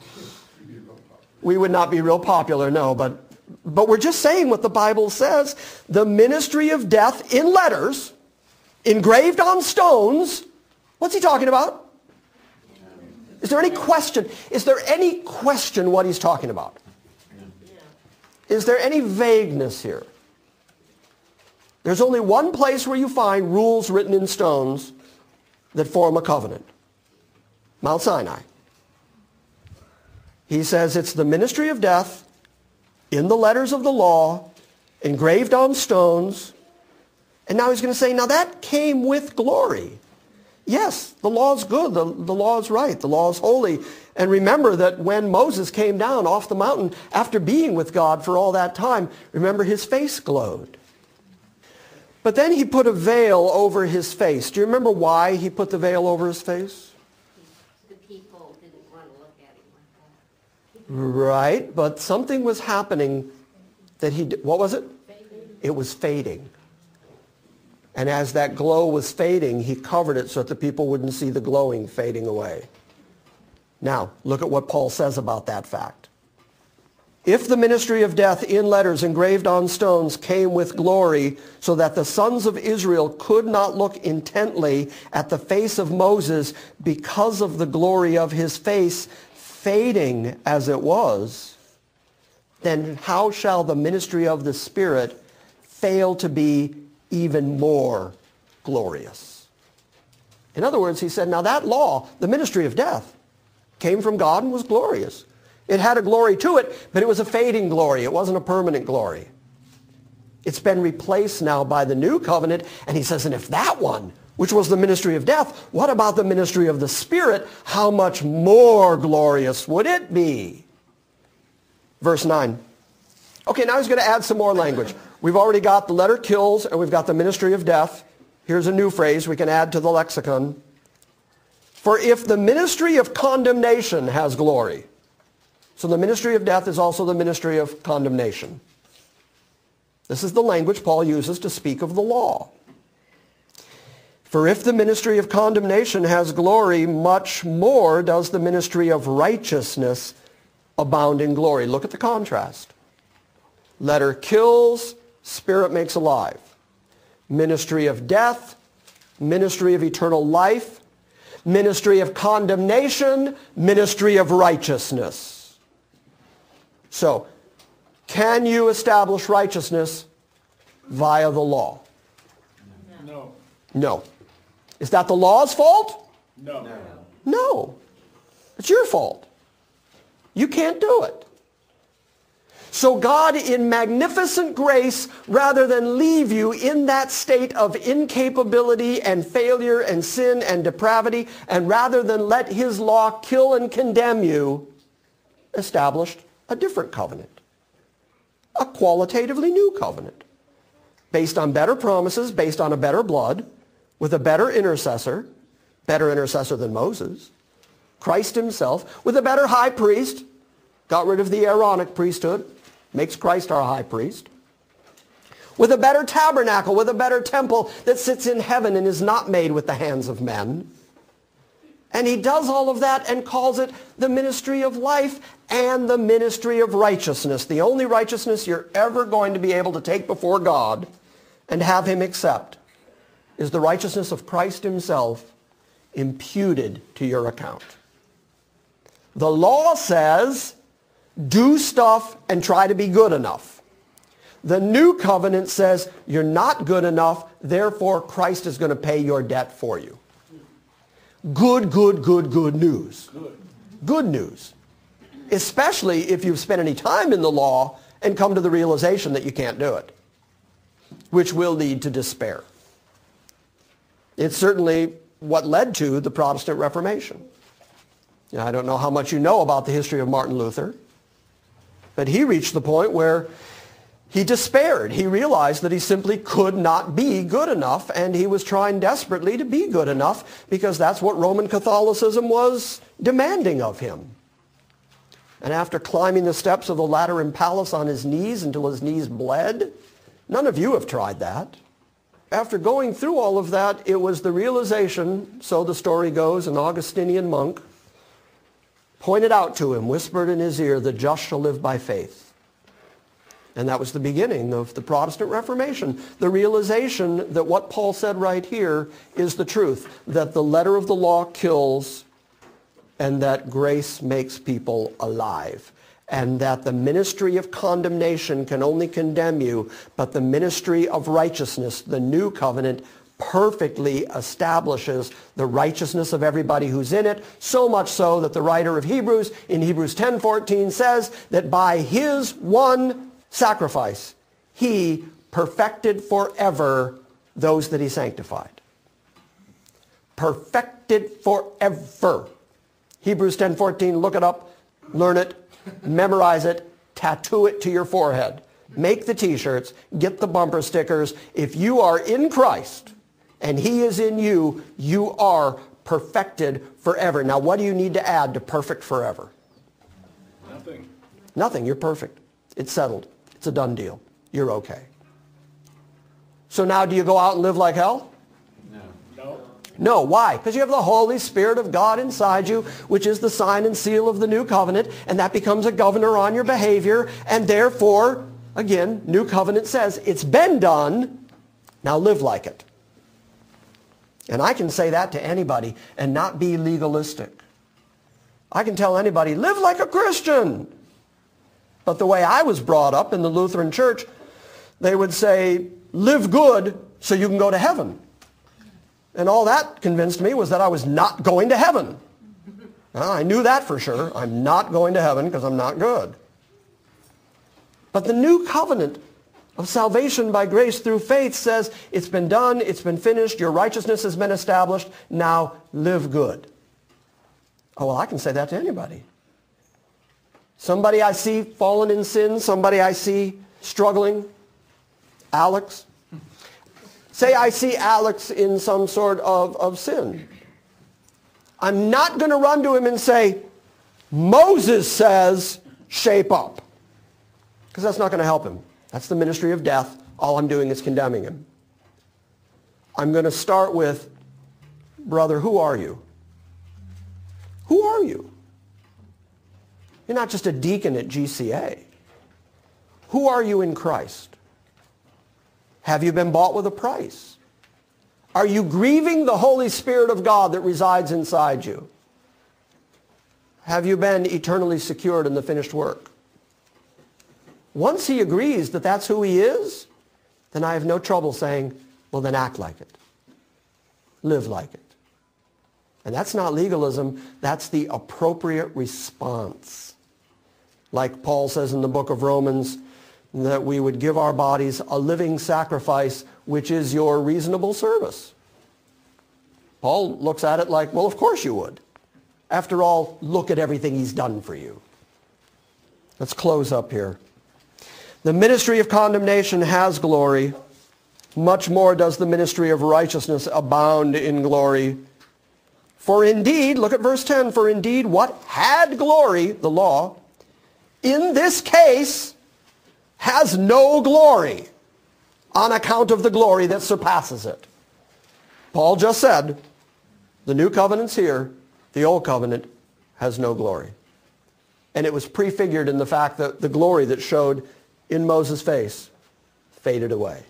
We would not be real popular, no, but, but we're just saying what the Bible says. The ministry of death in letters, engraved on stones. What's he talking about? Is there any question? Is there any question what he's talking about? Is there any vagueness here? There's only one place where you find rules written in stones that form a covenant. Mount Sinai. He says it's the ministry of death in the letters of the law, engraved on stones. And now he's going to say, now that came with glory. Yes, the law is good. The, the law is right. The law is holy. And remember that when Moses came down off the mountain after being with God for all that time, remember his face glowed. But then he put a veil over his face. Do you remember why he put the veil over his face? The people didn't want to look at him like that. Right, but something was happening that he did. What was it? Fading. It was fading. And as that glow was fading, he covered it so that the people wouldn't see the glowing fading away. Now, look at what Paul says about that fact. If the ministry of death in letters engraved on stones came with glory, so that the sons of Israel could not look intently at the face of Moses because of the glory of his face, fading as it was, then how shall the ministry of the Spirit fail to be even more glorious? In other words, he said, now that law, the ministry of death, came from God and was glorious. It had a glory to it, but it was a fading glory. It wasn't a permanent glory. It's been replaced now by the new covenant, and he says, and if that one, which was the ministry of death, what about the ministry of the Spirit? How much more glorious would it be? Verse nine. Okay, now he's going to add some more language. We've already got the letter kills, and we've got the ministry of death. Here's a new phrase we can add to the lexicon. For if the ministry of condemnation has glory, so the ministry of death is also the ministry of condemnation. This is the language Paul uses to speak of the law. For if the ministry of condemnation has glory, much more does the ministry of righteousness abound in glory. Look at the contrast. Letter kills, Spirit makes alive. Ministry of death, ministry of eternal life. Ministry of condemnation, ministry of righteousness. So, can you establish righteousness via the law? No. No. Is that the law's fault? No. No. No. It's your fault. You can't do it. So God, in magnificent grace, rather than leave you in that state of incapability and failure and sin and depravity, and rather than let his law kill and condemn you, established a different covenant. A qualitatively new covenant. Based on better promises, based on a better blood, with a better intercessor, better intercessor than Moses, Christ himself, with a better high priest, got rid of the Aaronic priesthood, makes Christ our high priest, with a better tabernacle, with a better temple that sits in heaven and is not made with the hands of men. And he does all of that and calls it the ministry of life and the ministry of righteousness. The only righteousness you're ever going to be able to take before God and have him accept is the righteousness of Christ himself imputed to your account. The law says, do stuff and try to be good enough. The new covenant says, you're not good enough, therefore Christ is going to pay your debt for you. Good, good, good, good news. Good. Good news. Especially if you've spent any time in the law and come to the realization that you can't do it, which will lead to despair. It's certainly what led to the Protestant Reformation. Now, I don't know how much you know about the history of Martin Luther, but he reached the point where he despaired. He realized that he simply could not be good enough, and he was trying desperately to be good enough because that's what Roman Catholicism was demanding of him. And after climbing the steps of the Lateran Palace on his knees until his knees bled, none of you have tried that. After going through all of that, it was the realization, so the story goes, an Augustinian monk pointed out to him, whispered in his ear, the just shall live by faith. And that was the beginning of the Protestant Reformation. The realization that what Paul said right here is the truth, that the letter of the law kills and that grace makes people alive. And that the ministry of condemnation can only condemn you, but the ministry of righteousness, the new covenant, perfectly establishes the righteousness of everybody who's in it, so much so that the writer of Hebrews in Hebrews ten fourteen says that by his one sacrifice, he perfected forever those that he sanctified. Perfected forever. Hebrews ten fourteen, look it up, learn it, memorize it, tattoo it to your forehead. Make the t-shirts, get the bumper stickers. If you are in Christ and he is in you, you are perfected forever. Now, what do you need to add to perfect forever? Nothing. Nothing. You're perfect. It's settled. It's a done deal. You're okay. So now do you go out and live like hell? No. No. Why? Because you have the Holy Spirit of God inside you, which is the sign and seal of the new covenant, and that becomes a governor on your behavior, and therefore, again, new covenant says, it's been done, now live like it. And I can say that to anybody and not be legalistic. I can tell anybody, live like a Christian. But the way I was brought up in the Lutheran Church, they would say, live good so you can go to heaven. And all that convinced me was that I was not going to heaven. Well, I knew that for sure. I'm not going to heaven because I'm not good. But the new covenant of salvation by grace through faith says it's been done, it's been finished, your righteousness has been established, now live good. Oh, well, I can say that to anybody. Somebody I see fallen in sin, somebody I see struggling, Alex. Say I see Alex in some sort of, of sin. I'm not going to run to him and say, Moses says, shape up. Because that's not going to help him. That's the ministry of death. All I'm doing is condemning him. I'm going to start with, brother, who are you? Who are you? You're not just a deacon at G C A. Who are you in Christ? Have you been bought with a price? Are you grieving the Holy Spirit of God that resides inside you? Have you been eternally secured in the finished work? Once he agrees that that's who he is, then I have no trouble saying, well, then act like it. Live like it. And that's not legalism. That's the appropriate response. Like Paul says in the book of Romans, that we would give our bodies a living sacrifice, which is your reasonable service. Paul looks at it like, well, of course you would. After all, look at everything he's done for you. Let's close up here. The ministry of condemnation has glory. Much more does the ministry of righteousness abound in glory. For indeed, look at verse ten, for indeed what had glory, the law, in this case has no glory on account of the glory that surpasses it. Paul just said, the new covenant's here, the old covenant has no glory. And it was prefigured in the fact that the glory that showed in Moses' face faded away.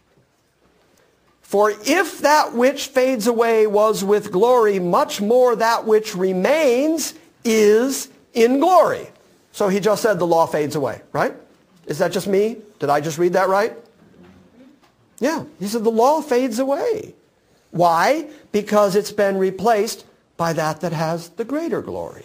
For if that which fades away was with glory, much more that which remains is in glory. So he just said the law fades away, right? Is that just me? Did I just read that right? Yeah, he said the law fades away. Why? Because it's been replaced by that that has the greater glory.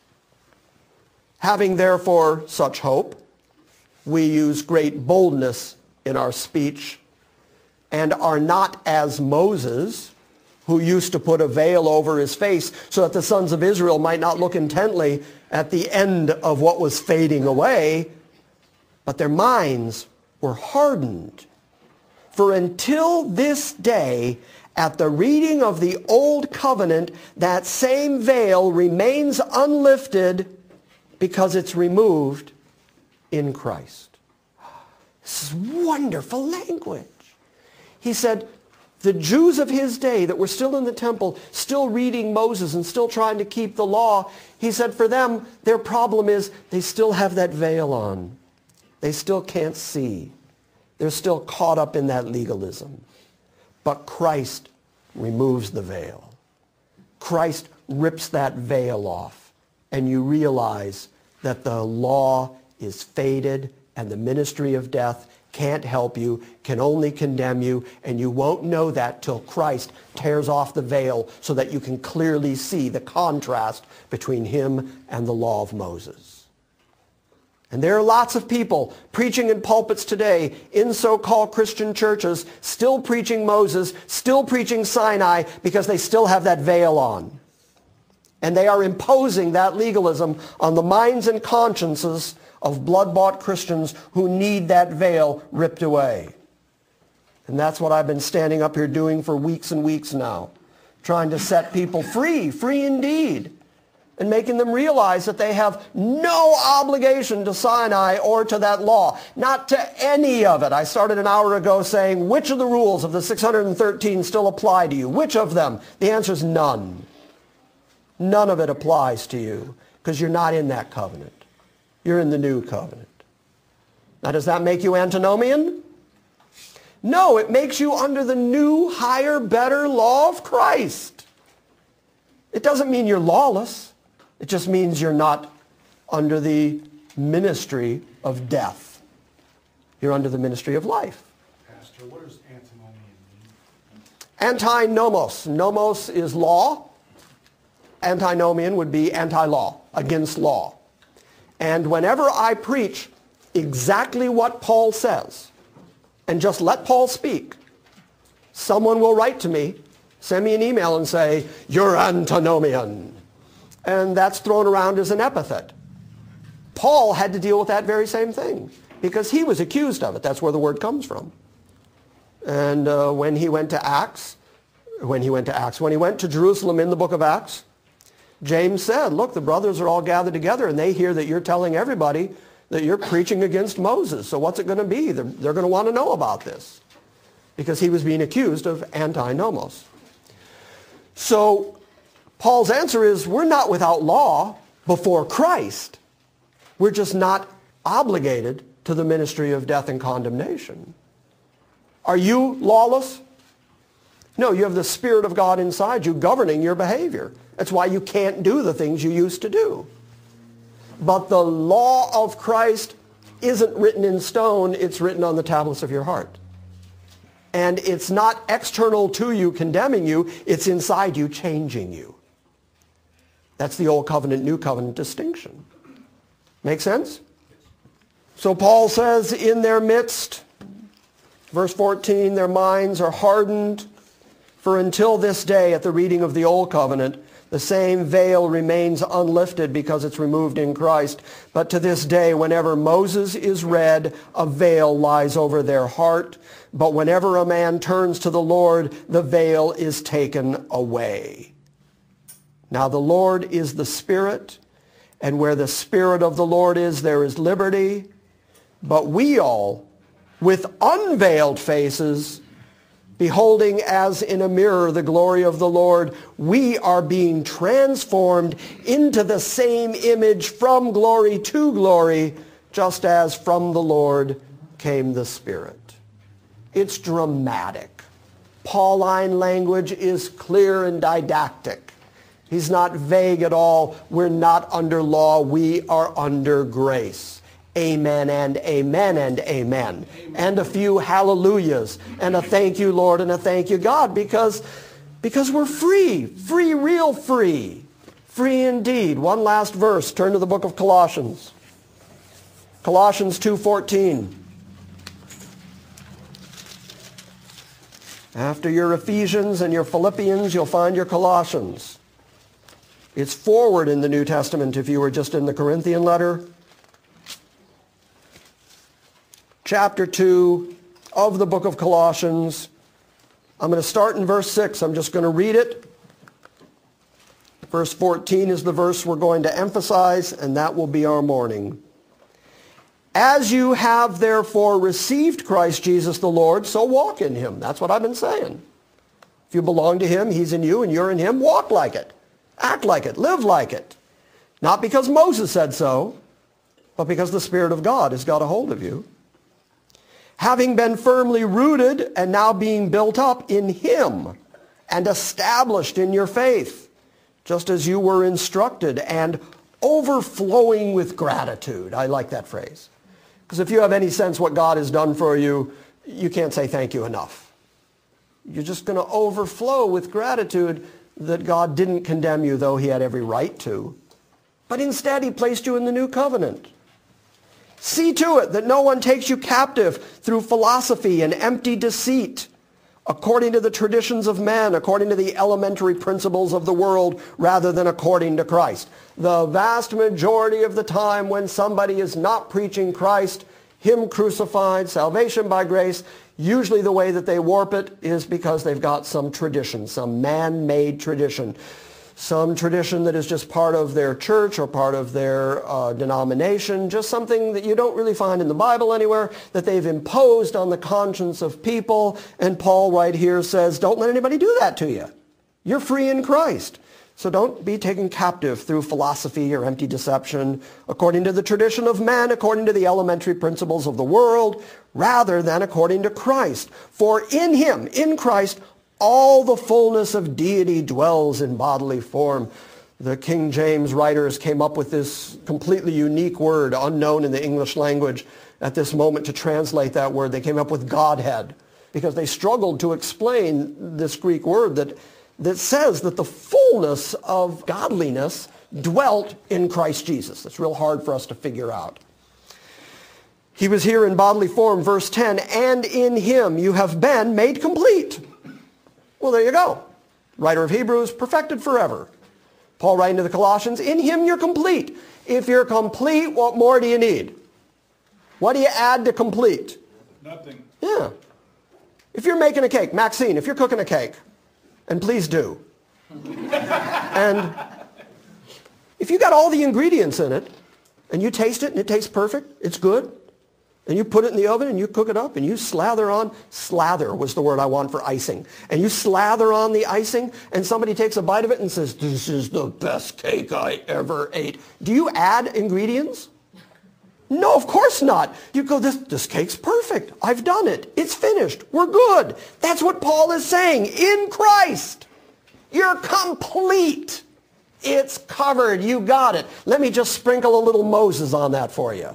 Having therefore such hope, we use great boldness in our speech and are not as Moses, who used to put a veil over his face so that the sons of Israel might not look intently at the end of what was fading away, but their minds were hardened. For until this day, at the reading of the old covenant, that same veil remains unlifted because it's removed in Christ. This is wonderful language. He said, the Jews of his day that were still in the temple, still reading Moses and still trying to keep the law, he said for them, their problem is they still have that veil on. They still can't see. They're still caught up in that legalism. But Christ removes the veil. Christ rips that veil off. And you realize that the law is faded and the ministry of death can't help you, can only condemn you, and you won't know that till Christ tears off the veil so that you can clearly see the contrast between him and the law of Moses. And there are lots of people preaching in pulpits today in so-called Christian churches, still preaching Moses, still preaching Sinai, because they still have that veil on. And they are imposing that legalism on the minds and consciences of blood-bought Christians who need that veil ripped away. And that's what I've been standing up here doing for weeks and weeks now, trying to set people free, free indeed. and making them realize that they have no obligation to Sinai or to that law, not to any of it. I started an hour ago saying, which of the rules of the six hundred thirteen still apply to you? Which of them? The answer is none. None of it applies to you because you're not in that covenant. You're in the new covenant. Now, does that make you antinomian? No, it makes you under the new, higher, better law of Christ. It doesn't mean you're lawless. It just means you're not under the ministry of death. You're under the ministry of life. Pastor, what does antinomian mean? Antinomos. Nomos is law. Antinomian would be anti-law, against law. And whenever I preach exactly what Paul says, and just let Paul speak, someone will write to me, send me an email and say, you're antinomian. And that's thrown around as an epithet. Paul had to deal with that very same thing because he was accused of it. That's where the word comes from. And uh, when he went to Acts, when he went to Acts, when he went to Jerusalem in the book of Acts, James said, look, the brothers are all gathered together and they hear that you're telling everybody that you're preaching against Moses. So what's it going to be? They're, they're going to want to know about this because he was being accused of antinomos. So Paul's answer is, we're not without law before Christ. We're just not obligated to the ministry of death and condemnation. Are you lawless? No, you have the Spirit of God inside you governing your behavior. That's why you can't do the things you used to do. But the law of Christ isn't written in stone, it's written on the tablets of your heart. And it's not external to you condemning you, it's inside you changing you. That's the Old Covenant, New Covenant distinction. Make sense? So Paul says, in their midst, verse fourteen, their minds are hardened, for until this day at the reading of the Old Covenant, the same veil remains unlifted because it's removed in Christ. But to this day, whenever Moses is read, a veil lies over their heart. But whenever a man turns to the Lord, the veil is taken away. Now the Lord is the Spirit, and where the Spirit of the Lord is, there is liberty. But we all, with unveiled faces, beholding as in a mirror the glory of the Lord, we are being transformed into the same image from glory to glory, just as from the Lord came the Spirit. It's dramatic. Pauline language is clear and didactic. He's not vague at all. We're not under law. We are under grace. Amen and amen and amen. Amen. And a few hallelujahs and a thank you, Lord, and a thank you, God, because, because we're free. Free, real free. Free indeed. One last verse. Turn to the book of Colossians. Colossians two fourteen. After your Ephesians and your Philippians, you'll find your Colossians. It's forward in the New Testament if you were just in the Corinthian letter. Chapter two of the book of Colossians. I'm going to start in verse six. I'm just going to read it. Verse fourteen is the verse we're going to emphasize, and that will be our morning. As you have therefore received Christ Jesus the Lord, so walk in him. That's what I've been saying. If you belong to him, he's in you, and you're in him, walk like it. Act like it. Live like it. Not because Moses said so, but because the Spirit of God has got a hold of you. Having been firmly rooted and now being built up in him and established in your faith, just as you were instructed, and overflowing with gratitude. I like that phrase. Because if you have any sense what God has done for you, you can't say thank you enough. You're just going to overflow with gratitude that God didn't condemn you, though he had every right to. But instead, he placed you in the new covenant. See to it that no one takes you captive through philosophy and empty deceit, according to the traditions of men, according to the elementary principles of the world, rather than according to Christ. The vast majority of the time when somebody is not preaching Christ, him crucified, salvation by grace, usually the way that they warp it is because they've got some tradition, some man-made tradition. some tradition that is just part of their church or part of their uh, denomination, just something that you don't really find in the Bible anywhere, that they've imposed on the conscience of people. And Paul right here says, don't let anybody do that to you. You're free in Christ. So don't be taken captive through philosophy or empty deception, according to the tradition of man, according to the elementary principles of the world, rather than according to Christ. For in him, in Christ, all the fullness of deity dwells in bodily form. The King James writers came up with this completely unique word, unknown in the English language at this moment, to translate that word. They came up with Godhead because they struggled to explain this Greek word that, that says that the fullness of godliness dwelt in Christ Jesus. It's real hard for us to figure out. He was here in bodily form, verse ten, and in him you have been made complete. Well, there you go. Writer of Hebrews, perfected forever. Paul writing to the Colossians, in him you're complete. If you're complete, what more do you need? What do you add to complete? Nothing. Yeah. If you're making a cake, Maxine, if you're cooking a cake, and please do. And if you got all the ingredients in it, and you taste it and it tastes perfect, it's good, and you put it in the oven and you cook it up and you slather on, slather was the word I want for icing. And you slather on the icing and somebody takes a bite of it and says, this is the best cake I ever ate. Do you add ingredients? No, of course not. You go, this, this cake's perfect. I've done it. It's finished. We're good. That's what Paul is saying. In Christ, you're complete. It's covered. You got it. Let me just sprinkle a little Moses on that for you.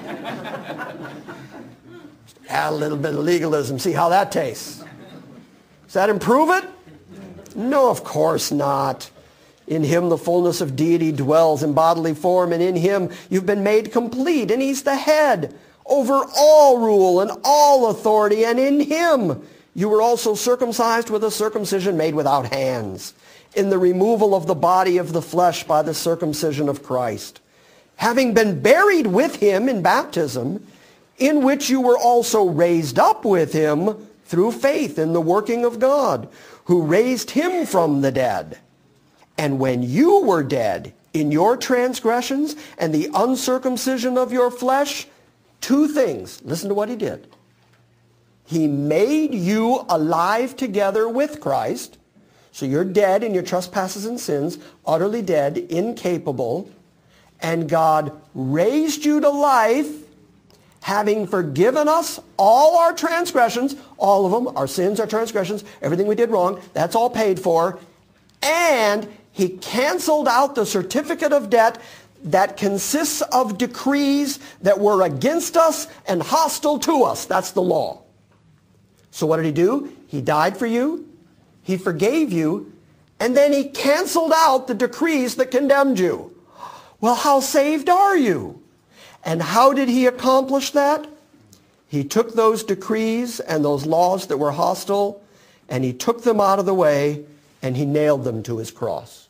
Add a little bit of legalism. See how that tastes. Does that improve it? No, of course not. In him the fullness of deity dwells in bodily form, and in him you've been made complete, and he's the head over all rule and all authority, and in him you were also circumcised with a circumcision made without hands, in the removal of the body of the flesh by the circumcision of Christ, having been buried with him in baptism, in which you were also raised up with him through faith in the working of God, who raised him from the dead. And when you were dead in your transgressions and the uncircumcision of your flesh, two things. Listen to what he did. He made you alive together with Christ. So you're dead in your trespasses and sins, utterly dead, incapable. And God raised you to life, having forgiven us all our transgressions, all of them, our sins, our transgressions, everything we did wrong, that's all paid for. And he canceled out the certificate of debt that consists of decrees that were against us and hostile to us. That's the law. So what did he do? He died for you. He forgave you. And then he canceled out the decrees that condemned you. Well, how saved are you? And how did he accomplish that? He took those decrees and those laws that were hostile, and he took them out of the way, and he nailed them to his cross.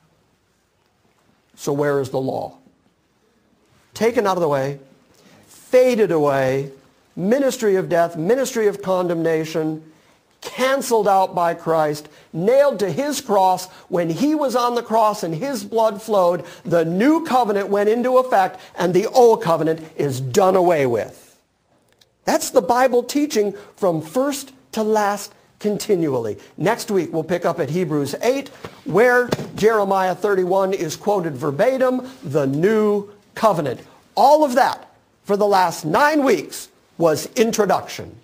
So where is the law? Taken out of the way, faded away, ministry of death, ministry of condemnation, canceled out by Christ, nailed to his cross. When he was on the cross and his blood flowed, the new covenant went into effect, and the old covenant is done away with. That's the Bible teaching from first to last continually. Next week we'll pick up at Hebrews eight, where Jeremiah thirty-one is quoted verbatim, the new covenant. All of that for the last nine weeks was introduction.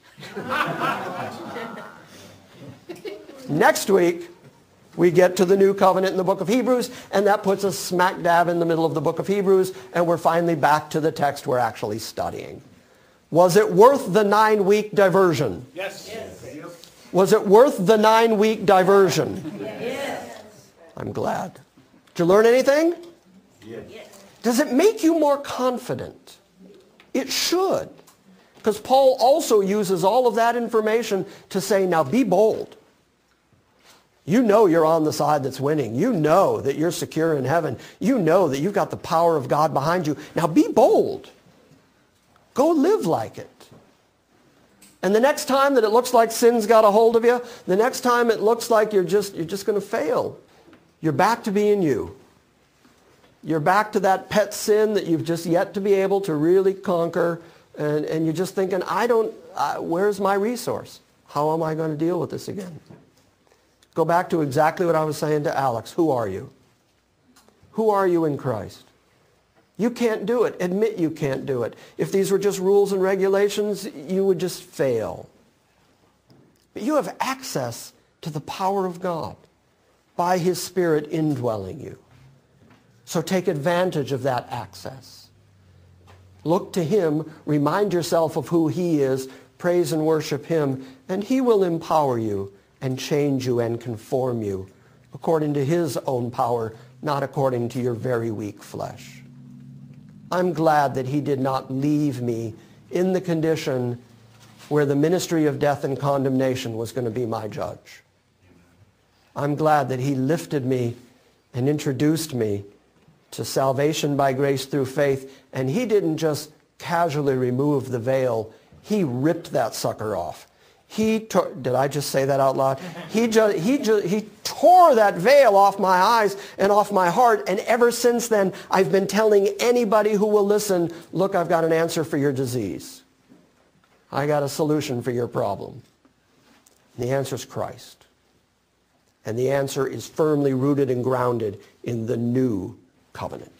Next week we get to the new covenant in the book of Hebrews, and that puts us smack dab in the middle of the book of Hebrews, and we're finally back to the text we're actually studying. Was it worth the nine-week diversion? Yes. Yes. Was it worth the nine-week diversion? Yes. I'm glad. Did you learn anything? Yes. Does it make you more confident? It should. Because Paul also uses all of that information to say, now be bold. You know you're on the side that's winning. You know that you're secure in heaven. You know that you've got the power of God behind you. Now be bold. Go live like it. And the next time that it looks like sin's got a hold of you, the next time it looks like you're just, you're just going to fail, You're back to being you. You're back to that pet sin that you've just yet to be able to really conquer, and, and you're just thinking, I don't, uh, where's my resource? How am I going to deal with this again? Go back to exactly what I was saying to Alex. Who are you? Who are you in Christ? You can't do it. Admit you can't do it. If these were just rules and regulations, you would just fail. But you have access to the power of God by His Spirit indwelling you. So take advantage of that access. Look to Him, remind yourself of who He is, praise and worship Him, and He will empower you and change you and conform you according to His own power, not according to your very weak flesh. I'm glad that He did not leave me in the condition where the ministry of death and condemnation was going to be my judge. I'm glad that He lifted me and introduced me to salvation by grace through faith, and He didn't just casually remove the veil. He ripped that sucker off. He tore, did I just say that out loud? He just, he just, he tore that veil off my eyes and off my heart, and ever since then, I've been telling anybody who will listen, look, I've got an answer for your disease. I got a solution for your problem. And the answer is Christ. And the answer is firmly rooted and grounded in the new covenant.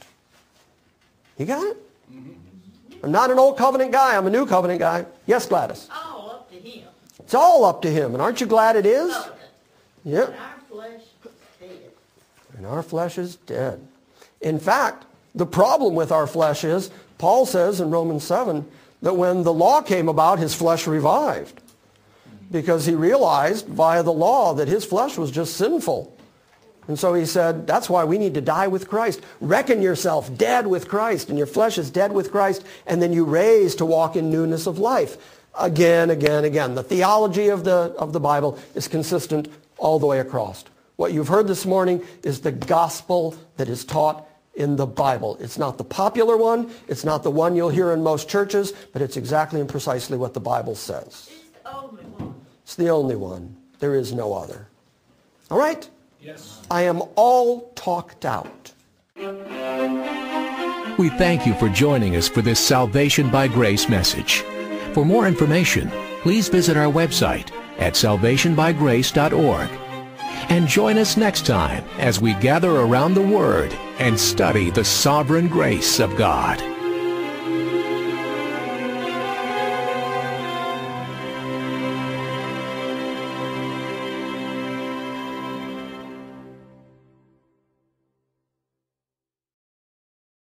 You got it? Mm-hmm. I'm not an old covenant guy. I'm a new covenant guy. Yes, Gladys? All up to Him. It's all up to Him. And aren't you glad it is? Yeah. Yeah. And our flesh is dead. And our flesh is dead. In fact, the problem with our flesh is, Paul says in Romans seven, that when the law came about, his flesh revived. Because he realized via the law that his flesh was just sinful. And so he said, that's why we need to die with Christ. Reckon yourself dead with Christ, and your flesh is dead with Christ, and then you raise to walk in newness of life. Again, again, again. The theology of the, of the Bible is consistent all the way across. What you've heard this morning is the gospel that is taught in the Bible. It's not the popular one. It's not the one you'll hear in most churches, but it's exactly and precisely what the Bible says. It's the only one. It's the only one. There is no other. All right? Yes. I am all talked out. We thank you for joining us for this Salvation by Grace message. For more information, please visit our website at salvation by grace dot org. And join us next time as we gather around the Word and study the sovereign grace of God.